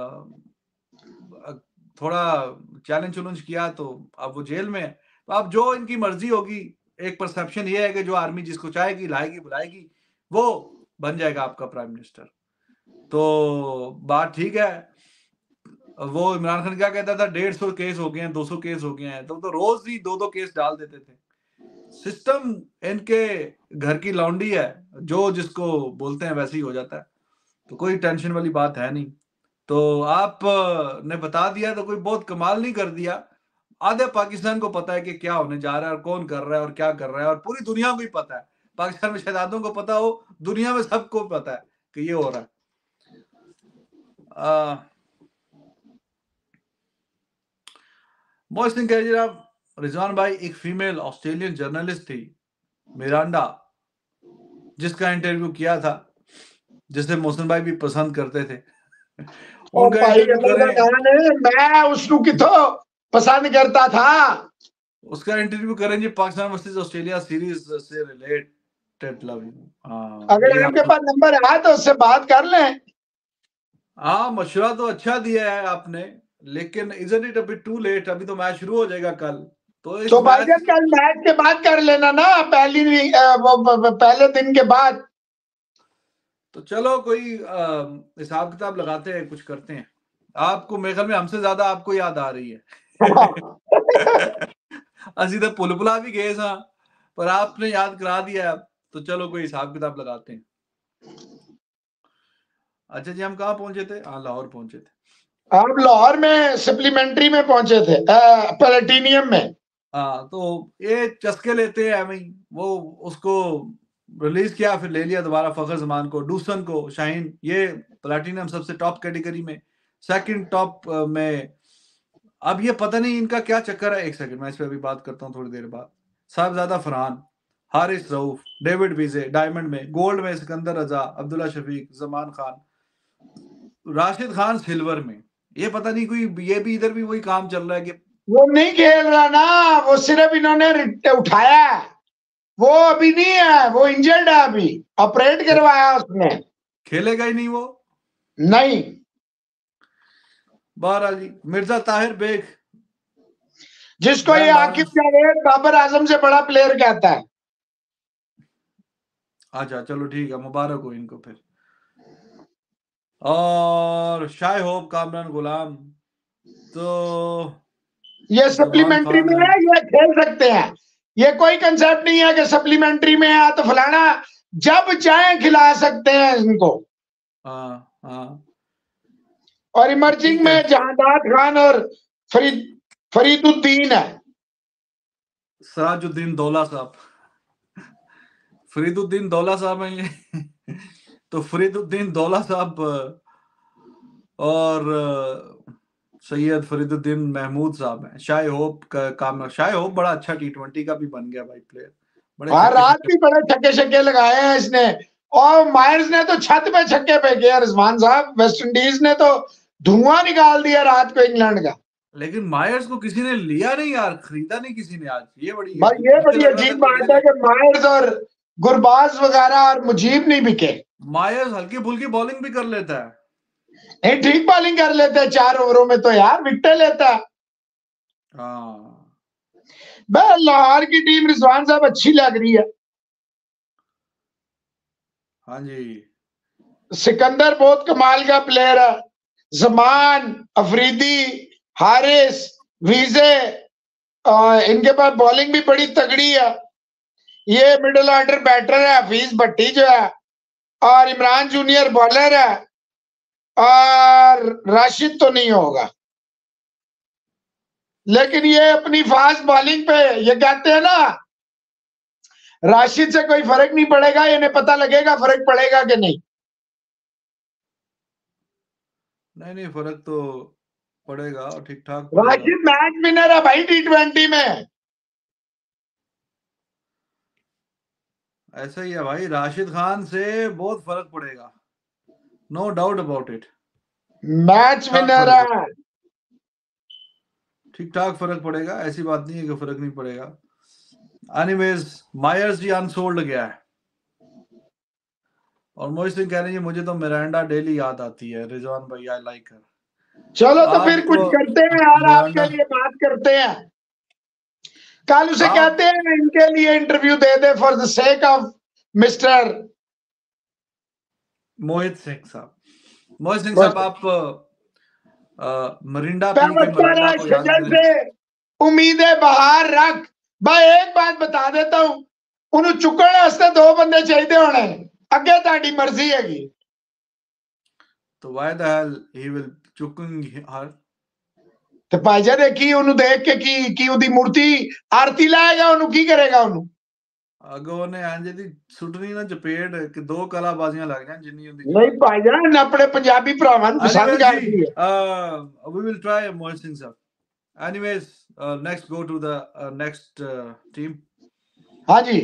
थोड़ा चैलेंज किया, तो अब वो जेल में है। तो अब जो इनकी मर्जी होगी, एक परसेप्शन ये है कि जो आर्मी जिसको चाहेगी लाएगी बुलाएगी, वो बन जाएगा आपका प्राइम मिनिस्टर। तो बात ठीक है। वो इमरान खान क्या कहता था, 150 केस हो गए हैं, 200 केस हो गए हैं, तो रोज ही 2-2 केस डाल देते थे। सिस्टम इनके घर की लौंडी है, जो जिसको बोलते हैं वैसे ही हो जाता है। तो कोई टेंशन वाली बात है नहीं। तो आप ने बता दिया तो कोई बहुत कमाल नहीं कर दिया। आधे पाकिस्तान को पता है कि क्या होने जा रहा है और कौन कर रहा है और क्या कर रहा है, और पूरी दुनिया को ही पता है। पाकिस्तान में शायद आधों को पता हो, दुनिया में सबको पता है कि ये हो रहा है। मोस्ट इंकरेजर रिजवान भाई, एक फीमेल ऑस्ट्रेलियन जर्नलिस्ट थी मिरांडा, जिसका इंटरव्यू किया था, जिसे मोहसिन भाई भी पसंद करते थे।
ओ
उनका
भाई
इंटरव्यू
अल्लाह
करें,
दा नाम है, मैं उसको कितो पसंद करता था।
उसका इंटरव्यू करें जी, पाकिस्तान वर्सेस ऑस्ट्रेलिया सीरीज से रिलेटेड। Love you.
अगर आपके पास नंबर है तो उससे बात कर लें।
हाँ, मशवरा तो अच्छा दिया है आपने, लेकिन isn't it a bit too late? अभी तो मैच शुरू हो जाएगा कल, तो इस
तो
मैच
भाईजान कल मैच के बाद कर लेना ना, पहले दिन के बाद।
तो चलो कोई हिसाब किताब लगाते हैं, कुछ करते हैं। आपको मेरे ख्याल में हमसे ज्यादा आपको याद आ रही है। असि तो पुलपुला भी गए सा, पर आपने याद करा दिया। तो चलो कोई हिसाब किताब लगाते हैं। अच्छा जी, हम कहाँ पहुंचे थे? हाँ, लाहौर पहुंचे थे।
आप लाहौर में सप्लीमेंट्री में पहुंचे थे, प्लेटिनियम में।
हाँ, तो ये चस्के लेते हैं वही, वो उसको रिलीज किया, फिर ले लिया दोबारा फखर जमान को, डूसन को, शाहीन। ये प्लैटिनम सबसे टॉप कैटेगरी में, सेकंड टॉप में। अब ये पता नहीं इनका क्या चक्कर है। एक सेकंड, मैं इस पे अभी बात करता हूँ थोड़ी देर बाद। Sahibzada Farhan, Haris Rauf, David Wiese diamond में, गोल्ड में सिकंदर रजा, अब्दुल्ला शफीक, जमान खान, राशिद खान सिल्वर में। ये पता नहीं कोई, ये भी इधर भी वही काम चल रहा है कि
वो नहीं खेल रहा ना, वो सिर्फ इन्होंने उठाया है, वो अभी नहीं है, वो इंजर्ड है, अभी ऑपरेट करवाया उसने,
खेलेगा ही नहीं वो।
नहीं।
बहरहाल जी, मिर्जा ताहिर बेग,
जिसको ये आकिब जावेद बाबर आजम से बड़ा प्लेयर कहता है।
अच्छा चलो ठीक है, मुबारक हो इनको फिर। और शाय होप कामरान गुलाम, तो
ये सप्लीमेंट्री में है, ये खेल सकते हैं, ये कोई कंसेप्ट नहीं है कि सप्लीमेंट्री में है तो फलाना, जब चाहे खिला सकते हैं इनको।
हाँ हाँ।
और इमर्जिंग में जहांदार खान और फरीदुद्दीन है,
सराजुद्दीन दौला साहब, फरीदुद्दीन दौला साहब हैं ये तो फरीदुद्दीन दौला साहब और सैयद फरीदुद्दीन महमूद साहब हैं। शाय होप का काम, शाय होप बड़ा अच्छा T20 का भी बन गया भाई प्लेयर, बड़े
रात भी बड़े छक्के छक्के लगाए हैं इसने, और मायर्स ने तो छत पे छक्के फेंके रिजवान साहब, वेस्ट इंडीज ने तो धुआं निकाल दिया रात को इंग्लैंड का।
लेकिन मायर्स को किसी ने लिया नहीं यार, खरीदा नहीं किसी ने आज, ये बड़ी
अजीब बात है कि मायर्स और गुरबाज वगैरह और मुजीब नहीं बिके।
मायर्स हल्की फुल्की बॉलिंग भी कर लेता है,
नहीं ठीक बॉलिंग कर लेते हैं 4 ओवरों में तो यार, विकेट लेता है। लाहौर की टीम रिजवान साहब अच्छी लग रही है।
हाँ जी,
सिकंदर बहुत कमाल का प्लेयर है, जमान, अफरीदी, हारिस, विजे, इनके पास बॉलिंग भी बड़ी तगड़ी है। ये मिडिल ऑर्डर बैटर है हफीज भट्टी जो है, और इमरान जूनियर बॉलर है, और राशिद तो नहीं होगा, लेकिन ये अपनी फास्ट बॉलिंग पे, ये कहते हैं ना राशिद से कोई फर्क नहीं पड़ेगा, इन्हें पता लगेगा फर्क पड़ेगा कि नहीं।
नहीं फर्क तो पड़ेगा, ठीक ठाक।
राशिद मैच विनर है भाई T20 में,
ऐसा ही है भाई, राशिद खान से बहुत फर्क पड़ेगा, no doubt about it.
Match winner है,
ठीक ठाक फर्क पड़ेगा, ऐसी बात नहीं है कि फर्क नहीं पड़ेगा। एनीवेज मायर्स जी अनसोल्ड गया है, और मोहित सिंह कह रहे हैं मुझे तो मिरांडा डेली याद आती है, रिजवान भाई आई लाइक हर।
चलो तो फिर कुछ करते हैं यार, आपके लिए बात करते हैं, कल उसे कहते हैं इनके लिए इंटरव्यू दे दे for the sake of mister
Mohit Singh साहब। मोहित सिंह साहब, आप मरिंडा पी के मरिंडा को याद
से उम्मीदें बाहर रख। भाई एक बात बता देता हूं, उन्हें चुकने वास्ते 2 बंदे चाहिए होने, अगे ताड़ी मर्जी हैगी,
तो why the hell he will chucking her.
ਤੇ ਭਾਈਜਾ ਦੇਖੀ ਉਹਨੂੰ ਦੇਖ ਕੇ ਕੀ ਉਹਦੀ ਮੂਰਤੀ ਆਰਤੀ ਲਾਏਗਾ, ਉਹਨੂੰ ਕੀ ਕਰੇਗਾ ਉਹਨੂੰ
ਅਗੋ ਨੇ ਅੰਜ ਦੀ ਸੁੱਟਣੀ ਨਾ ਚਪੇੜ ਕਿ 2 ਕਲਾਬਾਜ਼ੀਆਂ ਲੱਗ ਜਾਣ ਜਿੰਨੀ ਹੁੰਦੀ।
ਨਹੀਂ ਭਾਈਜਾਨ ਆਪਣੇ ਪੰਜਾਬੀ ਭਰਾਵਾਂ ਨੂੰ ਪਸੰਦ ਕਰਦੀ ਹੈ।
we will try Mohit Singh sir. Anyways, next go to the next team.
हाँ जी,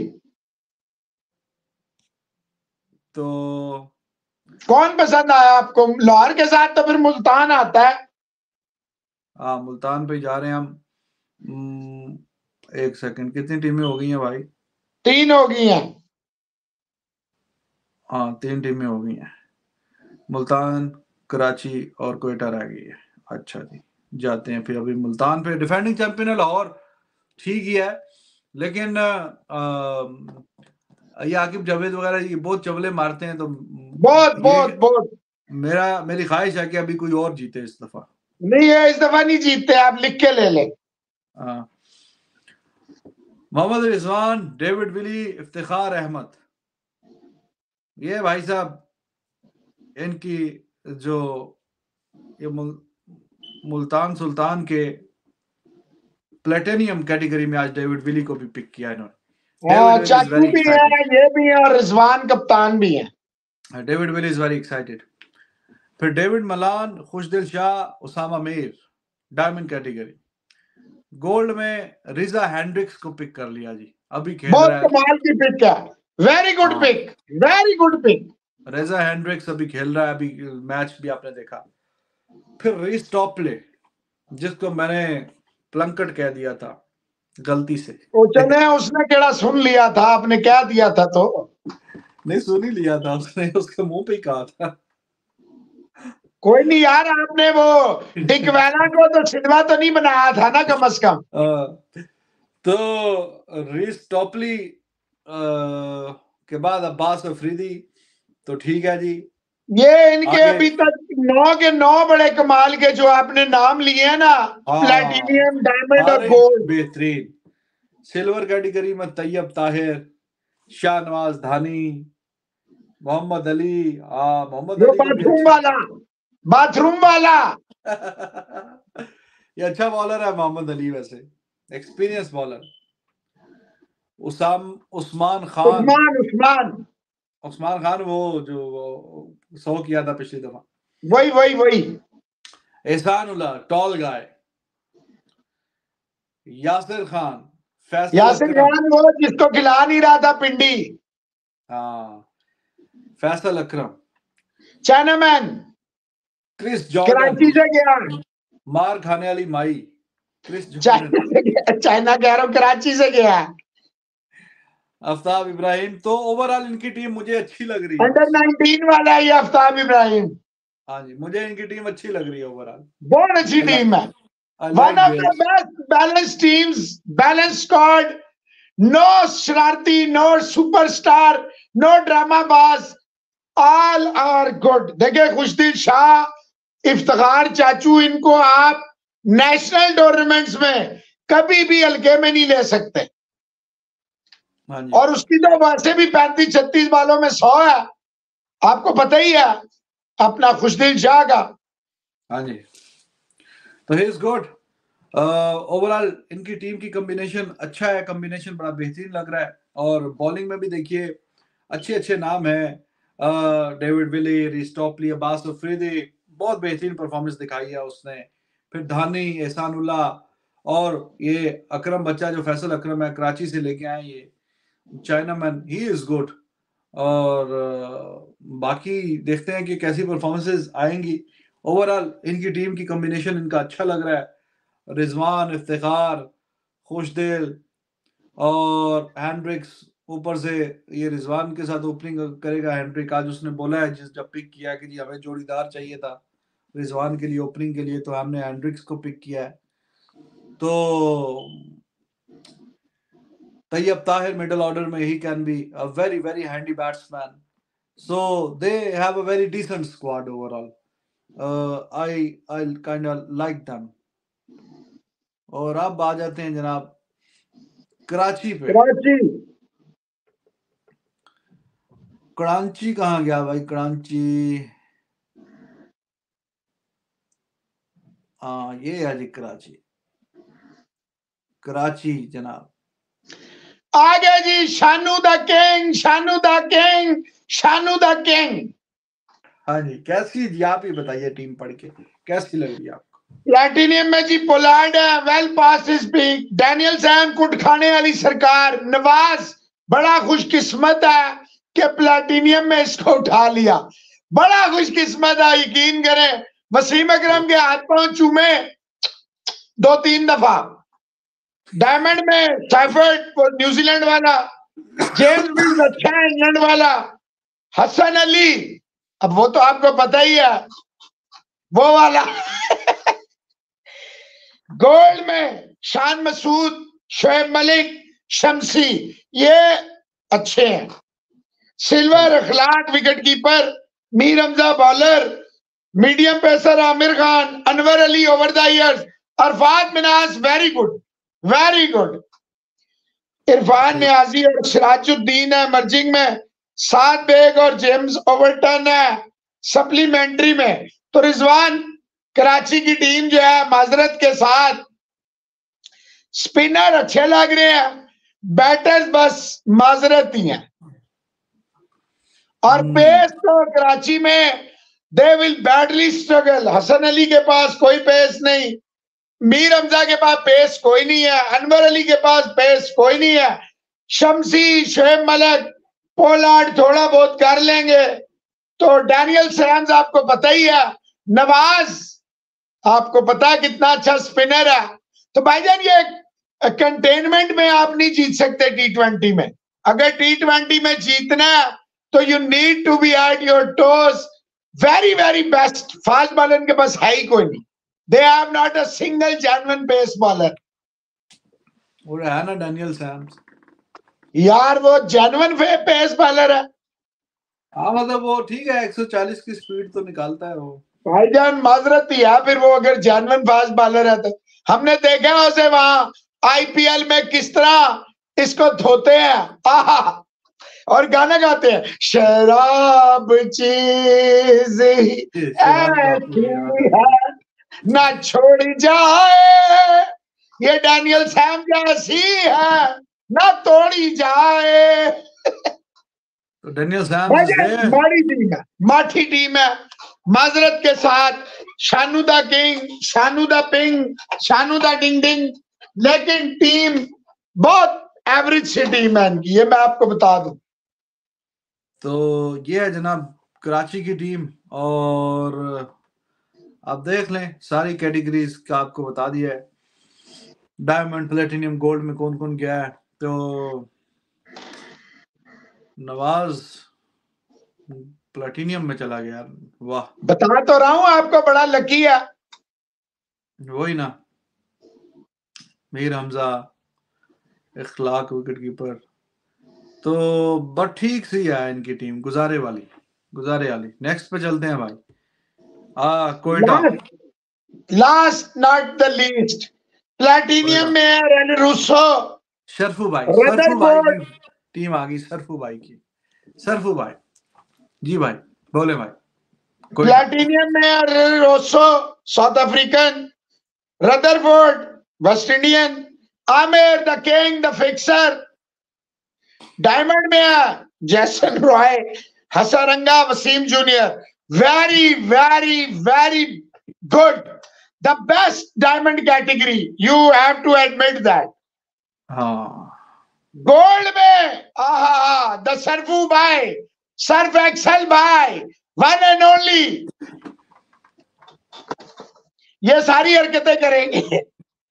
तो
कौन पसंद आया आपको? लाहौर के साथ तो फिर मुल्तान आता है।
हाँ, मुल्तान पे जा रहे हैं हम। 1 सेकंड, कितनी टीमें हो गई हैं भाई?
3 हो गई हैं।
हाँ 3 टीमें हो गई हैं, मुल्तान, कराची और कोयटा रह गई है। अच्छा जी, जाते हैं फिर। अभी मुल्तान पे डिफेंडिंग चैंपियन है लाहौर, ठीक ही है, लेकिन ये आकिब जावेद वगैरह ये बहुत चवले मारते हैं, तो बहुत मेरी ख्वाहिश है कि अभी कोई और जीते इस दफा।
नहीं है, इस दफा नहीं जीतते, आप लिख के ले लें।
मोहम्मद रिजवान, डेविड विली, इफ्तिखार अहमद, ये भाई साहब इनकी जो ये मुल्तान सुल्तान के प्लेटिनियम कैटेगरी में आज डेविड विली को भी पिक किया इन्होंने।
चाचू भी है, ये भी है, और रिजवान कप्तान भी है।
David Willey is very excited. फिर David Malan, Khushdil Shah, Usama Mir, diamond category. Gold में रिजा हैंड्रिक्स को पिक कर लिया जी, अभी खेल
बहुत
रहा है।
कमाल की पिक है, वेरी गुड
हाँ।
Pick, very good pick.
Reeza Hendricks अभी खेल रहा है, अभी मैच भी आपने देखा। फिर रीस टॉपले, जिसको मैंने प्लंकट कह दिया था गलती से।
उसने केड़ा सुन लिया था, आपने क्या दिया था तो
नहीं सुन ही लिया था उसने, उसके मुंह पे ही कहा था।
कोई नहीं यार, आपने वो डिक वैला को तो सिनेमा तो नहीं बनाया था ना कम से कम।
तो रीस टॉपली के बाद अब्बास अफरीदी, तो ठीक है जी।
ये इनके अभी तक 9 के 9 बड़े कमाल के जो आपने नाम लिए हैं ना, प्लैटिनियम, डायमंड और गोल्ड,
बेहतरीन। सिल्वर कैटेगरी में तैयब ताहिर, शाहनवाज धानी, मोहम्मद अली। मोहम्मद अली
बाथरूम वाला
ये अच्छा बॉलर है मोहम्मद अली, वैसे एक्सपीरियंस बॉलर। उस्मान खान, वो जो 100 किया था पिछली दफा,
वही
Ehsanullah, tall guy. Yasir Khan,
वो जिसको खिला नहीं रहा था पिंडी।
हाँ, Faisal Akram,
chinaman,
Chris Jordan,
Karachi से गया,
मार खाने वाली माई क्रिस
जॉर्डन, चाइना कह रहा हूं, कराची से गया।
आफ्ताब इब्राहिम। तो ओवरऑल इनकी टीम मुझे अच्छी लग रही है।
अंडर 19 वाला है आफ्ताब इब्राहिम।
हाँ जी, मुझे इनकी टीम अच्छी लग रही है ओवरऑल,
बहुत अच्छी टीम है। One of the best balance teams, balance squad, no शरारती, नो सुपरस्टार, नो ड्रामा बाज, ऑल आर गुड। देखिए खुशदिल शाह, इफ्तिखार चाचू, इनको आप नेशनल टूर्नामेंट्स में कभी भी हल्के में नहीं ले सकते। और उसकी तो वैसे भी 35-36 बालों में 100 है, आपको पता ही है अपना खुशदिल शाह का।
हाँ जी, तो ही इज गुड। ओवरऑल इनकी टीम की कॉम्बिनेशन अच्छा है, कॉम्बिनेशन बड़ा बेहतरीन लग रहा है। और बॉलिंग में भी देखिए अच्छे नाम है, David Willey, Reece Topley, Abbas Afridi, बहुत बेहतरीन परफॉर्मेंस दिखाई है उसने। फिर धानी, एहसान उल्लाह, और ये अकरम बच्चा जो फैसल अकरम है, कराची से लेके आए ये चाइनामैन, ही इज गुड। और बाकी देखते हैं कि कैसी परफॉर्मेंसेस आएंगी। ओवरऑल इनकी टीम की कॉम्बिनेशन इनका अच्छा लग रहा है। रिजवान, इफ्तिखार, खुशदिल और हैंड्रिक्स, ऊपर से ये रिजवान के साथ ओपनिंग करेगा हैंड्रिक। आज उसने बोला है जब पिक किया कि जी हमें जोड़ीदार चाहिए था रिजवान के लिए ओपनिंग के लिए, तो हमने हैंड्रिक्स को पिक किया है। तो तैयब ताहिर मिडिल ऑर्डर में, he can be a very very handy batsman. So they have a very decent squad overall. I kind of like them. और अब आ जाते हैं जनाब कराची पे। कराची कहाँ गया भाई? कराची, हाँ ये है जी कराची जनाब।
आ गया जी Shanu the king, Shanu the king, Shanu the king.
हाँ जी, कैसी जी आप ही बताइए, टीम पढ़ के कैसी लग रही है आपको?
प्लैटिनियम में जी पोलार्ड है, well pass is peak, Daniel Sam कुट खाने वाली सरकार, नवाज बड़ा खुशकिस्मत है कि प्लैटिनियम में इसको उठा लिया, बड़ा खुशकिस्मत है, यकीन करें। वसीम अकरम के हाथ पांव चूमे 2-3 दफा। डायमंड में सैफर्ड न्यूजीलैंड वाला, जेम्स विल्स अच्छा है इंग्लैंड वाला, हसन अली, अब वो तो आपको पता ही है वो वाला। गोल्ड में शान मसूद, शोएब मलिक, शमसी, ये अच्छे हैं। Silver Akhlaq wicketkeeper, Mir Hamza bowler, medium pacer Aamir Khan, Anwar Ali over the years, Arafat Minhas very good, very good. Irfan Niazi और सिराजुद्दीन है मर्जिंग में, सात बेग और जेम्स ओवरटन है सप्लीमेंट्री में। तो रिजवान, कराची की टीम जो है माजरत के साथ स्पिनर अच्छे लग रहे हैं, बैटर्स बस माजरत ही हैं। और पेस तो कराची में they will badly struggle. Hasan Ali के पास कोई पेस नहीं, मीर हमजा के पास पेस कोई नहीं है, अनवर अली के पास पेस कोई नहीं है, शम्सी, शोएब मलिक, पोलार्ड थोड़ा बहुत कर लेंगे, तो डैनियल सैम्स आपको पता ही है, नवाज आपको पता है कितना अच्छा स्पिनर है। तो भाईजान ये कंटेनमेंट में आप नहीं जीत सकते T20 में। अगर T20 में जीतना है तो you need to be at your toes. Very very best fast bowler के पास है ही कोई नहीं। They have not a single genuine pace bowler.
और है ना डैनियल सैम्स
यार वो जेन्युइन पेस बॉलर है।
हाँ मतलब वो ठीक है 140 की स्पीड तो निकालता है वो।
भाईजान माजरत ही है फिर वो अगर जेन्युइन फास्ट बॉलर है तो। हमने देखा उसे वहां आईपीएल में किस तरह इसको धोते हैं आहा और गाना गाते हैं, शराब चीज ऐसी है ना छोड़ी जाए, ये डैनियल सैम जैसी है ना तोड़ी जाए।
तो डैनियल सैम
माड़ी टीम है, माठी टीम है। माजरत के साथ Shanu the king, Shanu the ping, Shanu the ding ding, लेकिन टीम बहुत एवरेज सी टीम है इनकी, ये मैं आपको बता दूं।
तो ये है जनाब कराची की टीम। और आप देख लें सारी कैटेगरीज का आपको बता दिया है, डायमंड प्लेटिनियम गोल्ड में कौन कौन गया है। तो नवाज प्लेटिनियम में चला गया, वाह।
बता तो रहा हूं आपको, बड़ा लकी है।
वही ना, मीर हमजा इखलाक विकेट कीपर, तो बट ठीक सी है इनकी टीम, गुजारे वाली। नेक्स्ट पे चलते हैं भाई। Quetta
last not the least, platinum में है रेन रूसो,
शरफू भाई की टीम आ गई। शरफू भाई जी भाई बोले भाई।
प्लेटिनियम में है Rilee Rossouw South African, Rutherford West Indian, Aamir the king the fixer. Diamond में है Jason Roy, Hasaranga Wasim junior. Very very very good, the best diamond category, you have to admit that.
हाँ
गोल्ड में आहा द सरफू भाई, Surf Excel भाई, one and only, ये सारी हरकतें करेंगे।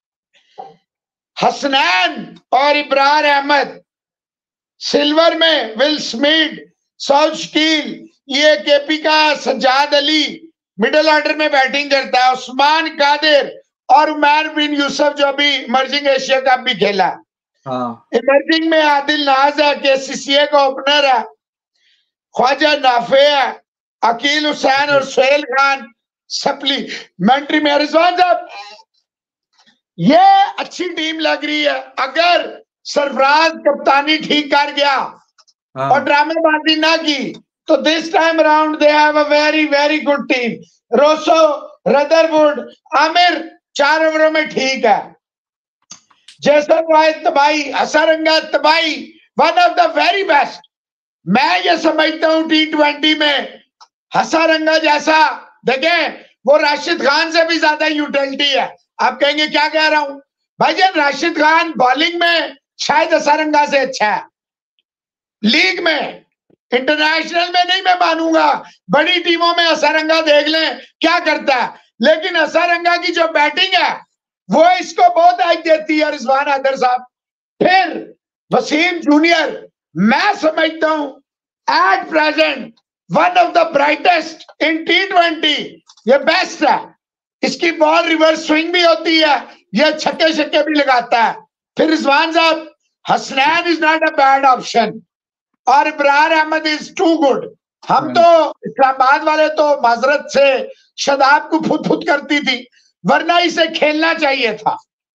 हसनैन और इब्रार अहमद। सिल्वर में विल स्मिथ, सौद शकील, ये केपी का सज्जाद अली मिडिल ऑर्डर में बैटिंग करता है, उस्मान कादिर और उमर बिन यूसुफ जो अभी इमर्जिंग एशिया कप भी खेला।
हाँ।
इमर्जिंग में आदिल नाज है, केसीसीए का ओपनर है, ख्वाजा नाफे है, अकील हुसैन और सोहेल खान सप्लीमेंट्री में। रिजवान साहब ये अच्छी टीम लग रही है, अगर सरफराज कप्तानी ठीक कर गया और ड्रामेबाजी ना की तो this time around they have a very very good team. Rossouw, Rutherford, Aamir 4 ओवरों में ठीक है, जैसन रॉय तबाही, हसरंगा तबाही, one of the very best. मैं ये समझता हूं T20 में हसरंगा जैसा, देखें वो राशिद खान से भी ज्यादा यूटिलिटी है। आप कहेंगे क्या कह रहा हूं भाईजान, राशिद खान बॉलिंग में शायद हसरंगा से अच्छा है, लीग में, इंटरनेशनल में नहीं मैं मानूंगा। बड़ी टीमों में हसरंगा देख लें क्या करता है, लेकिन हसरंगा की जो बैटिंग है वो इसको बहुत एज देती है रिजवान अदर साहब। फिर वसीम जूनियर मैं समझता हूं at present one of the brightest in T20, ये बेस्ट है। इसकी बॉल रिवर्स स्विंग भी होती है, ये छक्के छक्के भी लगाता है। फिर रिजवान साहब Hasnain is not a bad option और Ibrar Ahmed is too good. हम तो इस्लामाबाद वाले तो माजरत से शदाब को फुट फुट करती थी, वरना इसे खेलना चाहिए था।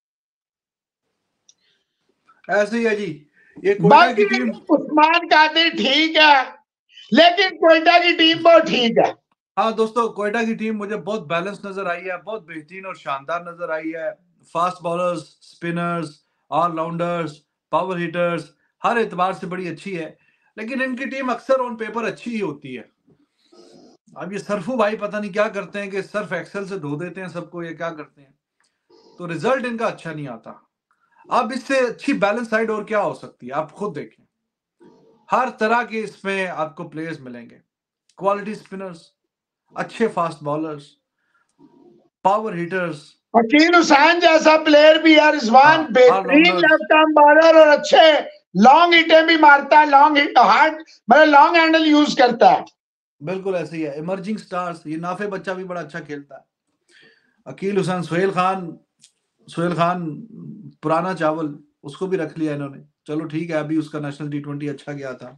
ऐसे ही है जी। ये कोयटा की टीम,
उस्मान कादिर ठीक है, लेकिन कोयटा की टीम बहुत ठीक है।
हाँ दोस्तों, कोयटा की टीम मुझे बहुत बैलेंस नजर आई है, बहुत बेहतरीन और शानदार नजर आई है। Fast bowlers, spinners, allrounders, power hitters, हर एतबार से बड़ी अच्छी है। लेकिन इनकी टीम अक्सर ऑन पेपर अच्छी ही होती है। अब ये सरफू भाई पता नहीं क्या करते हैं कि सर्फ एक्सेल से धो देते हैं सबको, ये क्या करते हैं। तो रिजल्ट इनका अच्छा नहीं आता। अब इससे अच्छी बैलेंस साइड और क्या हो सकती है, आप खुद देखें। हर तरह के इसमें आपको प्लेयर्स मिलेंगे, क्वालिटी स्पिनर्स, अच्छे fast bowlers, power hitters,
Akeal Hosein जैसा प्लेयर भी है रिजवान,
हाँ,
बेहतरीन
ऑलराउंडर्स।
लेफ्ट आर्म बॉलर और अच्छे लॉन्ग हिटें भी मारता है, लॉन्ग हिट हार्ड मतलब लॉन्ग हैंडल यूज करता है।
बिल्कुल ऐसे ही है। इमर्जिंग स्टार्स, ये नाफे बच्चा भी बड़ा अच्छा खेलता है। अकील हुसैन, सोहेल खान पुराना चावल, उसको भी रख लिया इन्होंने। चलो ठीक है, अभी उसका नेशनल T20 अच्छा गया था।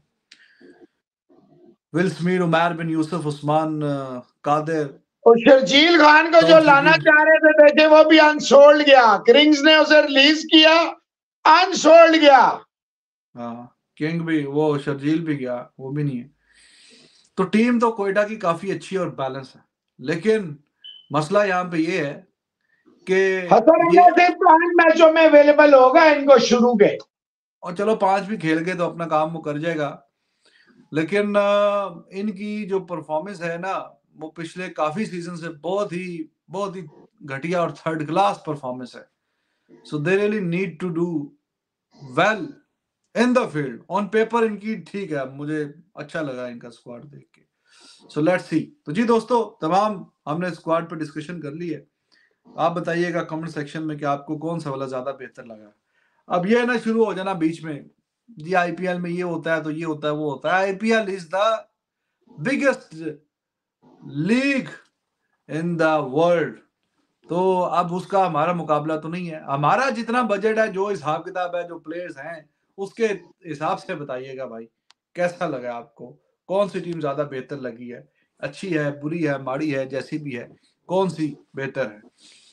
विल स्मिथ, उमर बिन यूसुफ, उस्मान कादिर
और शर्जील खान को जो लाना चाह रहे थे देखे, वो भी अनसोल्ड गया। किंग्स ने उसे रिलीज किया, अनसोल्ड गया।
हाँ, किंग भी, वो शर्जील भी गया, वो भी नहीं है। तो टीम तो कोयटा की काफी अच्छी और बैलेंस है, लेकिन मसला यहाँ पे ये है कि
हसन
ये,
सिर्फ 5 मैचों में अवेलेबल होगा इनको शुरू के,
और चलो 5 भी खेल के तो अपना काम वो कर जाएगा, लेकिन इनकी जो परफॉर्मेंस है ना, वो पिछले काफी सीजन से बहुत ही घटिया और थर्ड क्लास परफॉर्मेंस है। So they really need to do well in the field. On paper इनकी ठीक है, मुझे अच्छा लगा इनका स्क्वाड देख के। So let's see. तो जी दोस्तों, तमाम हमने स्क्वाड पे डिस्कशन कर ली है। आप बताइएगा कमेंट सेक्शन में कि आपको कौन सा वाला ज्यादा बेहतर लगा। अब ये ना शुरू हो जाना बीच में, जी आईपीएल में ये होता है तो ये होता है वो होता है। IPL is the biggest league in the world, तो अब उसका हमारा मुकाबला तो नहीं है। हमारा जितना बजट है, जो हिसाब किताब है, जो प्लेयर्स हैं, उसके हिसाब से बताइएगा भाई कैसा लगा आपको, कौन सी टीम ज्यादा बेहतर लगी है, अच्छी है, बुरी है, माड़ी है, जैसी भी है, कौन सी बेहतर है।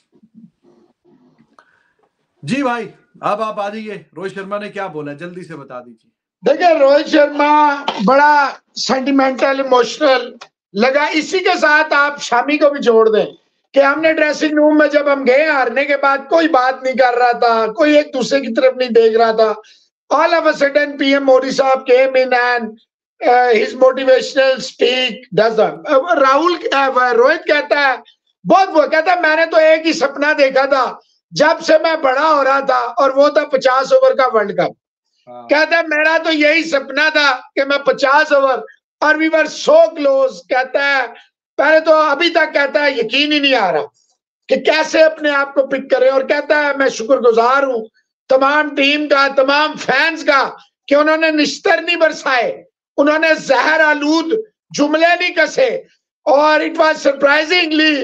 जी भाई, अब आप आ जाइए। रोहित शर्मा ने क्या बोला, जल्दी से बता दीजिए।
देखिए रोहित शर्मा बड़ा सेंटिमेंटल इमोशनल लगा। इसी के साथ आप शामी को भी जोड़ दें कि हमने ड्रेसिंग रूम में जब हम गए हारने के बाद, कोई बात नहीं कर रहा था, कोई एक दूसरे की तरफ नहीं देख रहा था। All of a sudden PM Modi साहब came in and his motivational speak does Rahul Rohit कहता है, बहुत वो कहता है, मैंने तो एक ही सपना देखा था जब से मैं बड़ा हो रहा था, और वो था 50 ओवर का वर्ल्ड कप। कहता है मेरा तो यही सपना था कि मैं 50 ओवर, और वी वर सो क्लोज। कहता है पहले तो अभी तक कहता है यकीन ही नहीं आ रहा कि कैसे अपने आप को पिक करे, और कहता है मैं शुक्रगुजार हूं तमाम टीम का, तमाम फैंस का, कि उन्होंने निश्तर नहीं बरसाए, उन्होंने जहर आलूद जुमले नहीं कसे, और it was surprisingly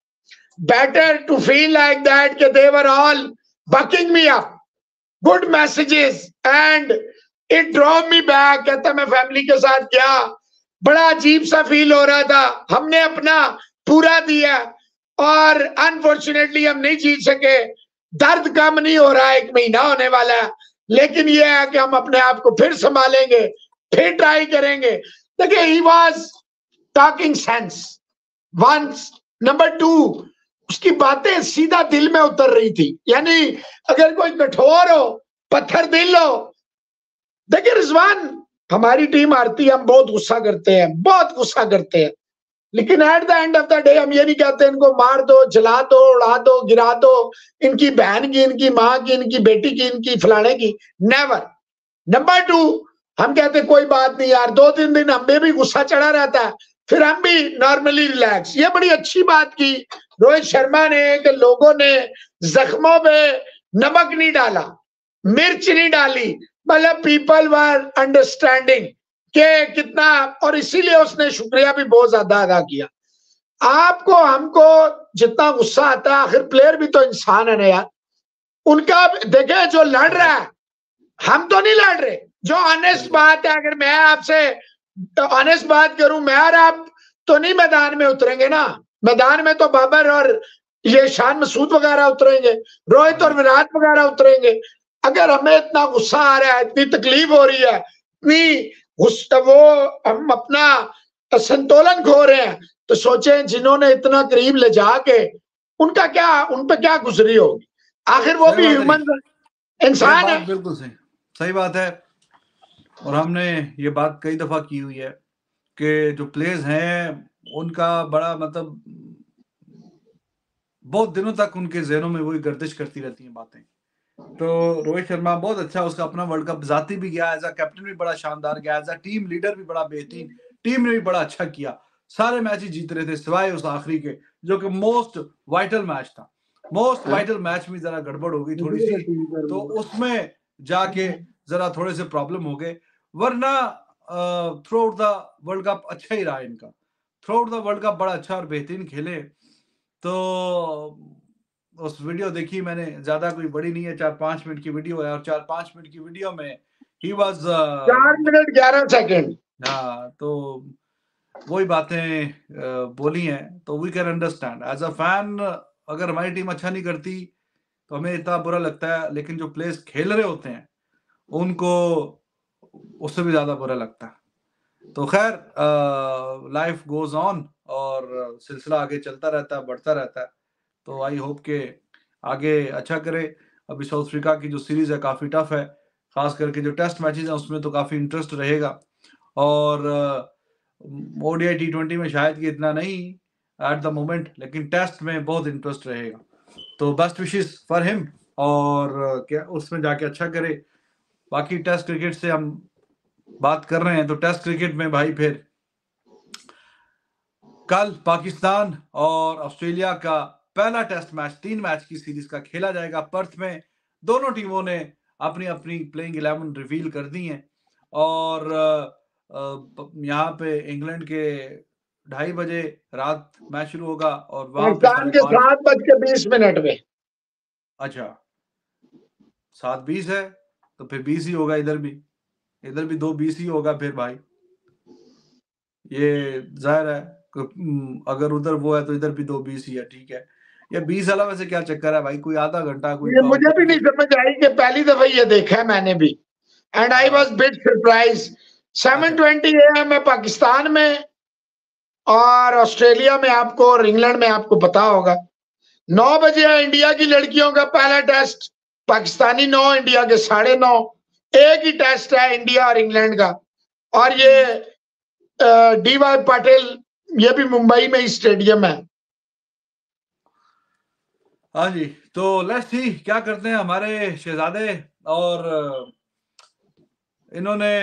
better to feel like that कि they were all bucking me up, good messages, and it drove me back. कहता मैं फैमिली के साथ गया, बड़ा अजीब सा फील हो रहा था, हमने अपना पूरा दिया और अनफॉर्चुनेटली हम नहीं जीत सके। दर्द कम नहीं हो रहा, 1 महीना होने वाला है, लेकिन यह है कि हम अपने आप को फिर संभालेंगे, फिर ट्राई करेंगे। देखिए he was talking sense once. Number 2, उसकी बातें सीधा दिल में उतर रही थी। यानी अगर कोई कठोर हो, पत्थर दिल हो, देखिए रिजवान, हमारी टीम हारती है, हम बहुत गुस्सा करते हैं, बहुत गुस्सा करते हैं, लेकिन at the end of the day हम ये नहीं कहते इनको मार दो, जला दो, उड़ा दो, गिरा दो, इनकी बहन की, इनकी माँ की, इनकी बेटी की, इनकी फलाने की, नेवर। नंबर 2, हम कहते कोई बात नहीं यार, 2-3 दिन हमें भी गुस्सा चढ़ा रहता है, फिर हम भी नॉर्मली रिलैक्स। ये बड़ी अच्छी बात की रोहित शर्मा ने कि लोगों ने जख्मों पे नमक नहीं डाला, मिर्च नहीं डाली, मतलब पीपल वर अंडरस्टैंडिंग के कितना, और इसीलिए उसने शुक्रिया भी बहुत ज्यादा अदा किया। आपको हमको जितना गुस्सा आता है, आखिर प्लेयर भी तो इंसान है ना यार, उनका देखे जो लड़ रहा है, हम तो नहीं लड़ रहे। जो ऑनेस्ट बात है, अगर मैं आपसे ऑनेस्ट बात करूं, मैं और आप तो नहीं मैदान में उतरेंगे ना, मैदान में तो बाबर और ये शान मसूद वगैरह उतरेंगे, रोहित और विराट वगैरह उतरेंगे। अगर हमें इतना गुस्सा आ रहा है, इतनी तकलीफ हो रही है, इतनी वो हम अपना संतुलन खो रहे हैं, तो सोचें जिन्होंने इतना करीब ले जाके उनका क्या, उन पर क्या गुजरी होगी। आखिर वो भी ह्यूमन इंसान है।
बिल्कुल सही बात है। और हमने ये बात कई दफा की हुई है कि जो प्लेयर्स हैं उनका बड़ा मतलब बहुत दिनों तक उनके जहनों में वही गर्दिश करती रहती हैं बातें। तो रोहित शर्मा बहुत अच्छा, उसका अपना वर्ल्ड कप जाती भी गया, एज अ कैप्टन भी बड़ा शानदार गया, एज अ टीम लीडर भी बड़ा बेहतरीन, टीम ने भी बड़ा अच्छा किया, सारे मैच ही जीत रहे थे सिवाय उस आखिरी के जो कि मोस्ट वाइटल मैच था। मोस्ट वाइटल मैच में जरा गड़बड़ हो गई थोड़ी सी, तो उसमें जाके जरा थोड़े से प्रॉब्लम हो गए, वरना through out the world cup अच्छा ही रहा इनका। Through out the world cup बड़ा अच्छा और बेहतरीन खेले। तो उस वीडियो देखी मैंने, ज्यादा कोई बड़ी नहीं है, 4-5 मिनट की वीडियो है, और 4-5 मिनट की वीडियो में ही वाज
4 मिनट 11 सेकंड।
हाँ, तो वही बातें बोली हैं, तो we can understand as a fan. अगर हमारी टीम अच्छा नहीं करती तो हमें इतना बुरा लगता है, लेकिन जो प्लेयर्स खेल रहे होते हैं उनको उससे भी ज्यादा बुरा लगता है। तो खैर, लाइफ गोज ऑन और सिलसिला आगे चलता रहता है, बढ़ता रहता है। तो आई होप के आगे अच्छा करे। अभी साउथ अफ्रीका की जो सीरीज है काफी टफ है, खास करके जो टेस्ट मैचेस हैं उसमें तो काफी इंटरेस्ट रहेगा, और ओडीआई T20 में शायद कि इतना नहीं एट द मोमेंट, लेकिन टेस्ट में बहुत इंटरेस्ट रहेगा। तो बेस्ट विशेस फॉर हिम, और क्या उसमें जाके अच्छा करे। बाकी टेस्ट क्रिकेट से हम बात कर रहे हैं, तो टेस्ट क्रिकेट में भाई फिर कल पाकिस्तान और ऑस्ट्रेलिया का पहला टेस्ट मैच 3 मैच की सीरीज का खेला जाएगा पर्थ में। दोनों टीमों ने अपनी अपनी प्लेइंग 11 रिवील कर दी हैं, और यहाँ पे इंग्लैंड के 2:30 बजे रात मैच शुरू होगा, और वहां पे
पाकिस्तान के 7:20 में।
अच्छा, 7:20 है तो फिर 20 ही होगा, इधर भी 2:20 ही होगा फिर भाई। ये जाहिर है अगर उधर वो है तो इधर भी 2:20 ही है, ठीक है। ये 20 वाला वैसे क्या चक्कर है भाई, कोई आधा घंटा कोई
ये मुझे भी नहीं समझ आई कि पहली दफा ये देखा है मैंने भी, and I was bit surprise. 7:20 AM में पाकिस्तान में, और ऑस्ट्रेलिया में आपको और इंग्लैंड में आपको पता होगा 9 बजे है इंडिया की लड़कियों का पहला टेस्ट, पाकिस्तानी 9, इंडिया के 9:30। एक ही टेस्ट है इंडिया और इंग्लैंड का, और ये DY पाटिल, ये भी मुंबई में ही स्टेडियम है।
हाँ जी, तो लेट्स सी क्या करते हैं हमारे शहजादे। और इन्होंने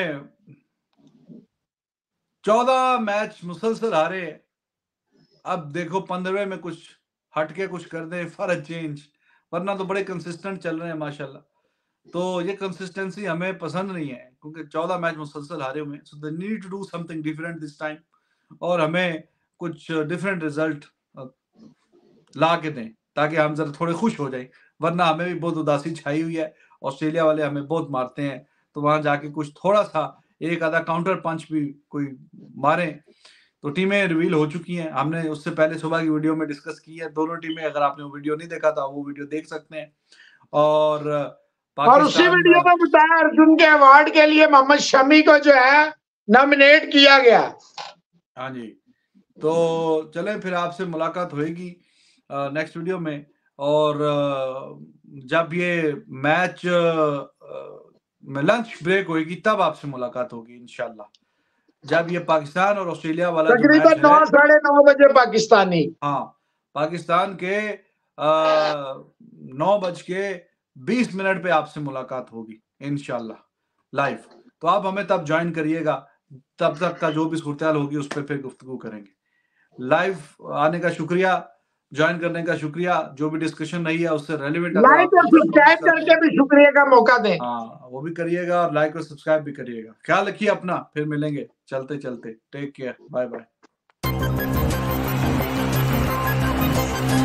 14 मैच मुसलसल हारे, अब देखो 15वें में कुछ हटके कुछ कर दे फॉर अ चेंज, वरना तो बड़े कंसिस्टेंट चल रहे हैं माशाल्लाह। तो ये कंसिस्टेंसी हमें पसंद नहीं है, क्योंकि 14 मैच मुसलसल हारे हुए हैं, so they need to do something different this time, और हमें कुछ डिफरेंट रिजल्ट ला के दें ताकि हम जरा थोड़े खुश हो जाएं, वरना हमें भी बहुत उदासी छाई हुई है। ऑस्ट्रेलिया वाले हमें बहुत मारते हैं, तो वहां जाके कुछ थोड़ा सा एक आधा काउंटर पंच भी कोई मारे। तो टीमें रिवील हो चुकी हैं, हमने उससे पहले सुबह की वीडियो में डिस्कस की है दोनों टीमें, अगर आपने वो वीडियो नहीं देखा था वो वीडियो देख सकते हैं। और
उसी वीडियो में बताया अर्जुन के अवार्ड के लिए मोहम्मद शमी को जो है नॉमिनेट किया गया।
हाँ जी, तो चले फिर आपसे मुलाकात होगी नेक्स्ट वीडियो में, और जब ये मैच में लंच ब्रेक होगी तब आपसे मुलाकात होगी इंशाल्लाह, जब ये पाकिस्तान और ऑस्ट्रेलिया वाला
तकरीबन 9, 9:30 बजे पाकिस्तानी।
हाँ, पाकिस्तान के 9:20 पे आपसे मुलाकात होगी इंशाल्लाह लाइव। तो आप हमें तब ज्वाइन करिएगा, तब तक का जो भी सूरत होगी उस पर फिर गुफ्तगू करेंगे। लाइव आने का शुक्रिया, ज्वाइन करने का शुक्रिया, जो भी डिस्कशन रही है उससे रेलेवेंट
लाइक और सब्सक्राइब करके भी शुक्रिया का मौका दें।
हाँ, वो भी करिएगा, और लाइक और सब्सक्राइब भी करिएगा। ख्याल रखिए अपना, फिर मिलेंगे चलते चलते। Take care, bye bye.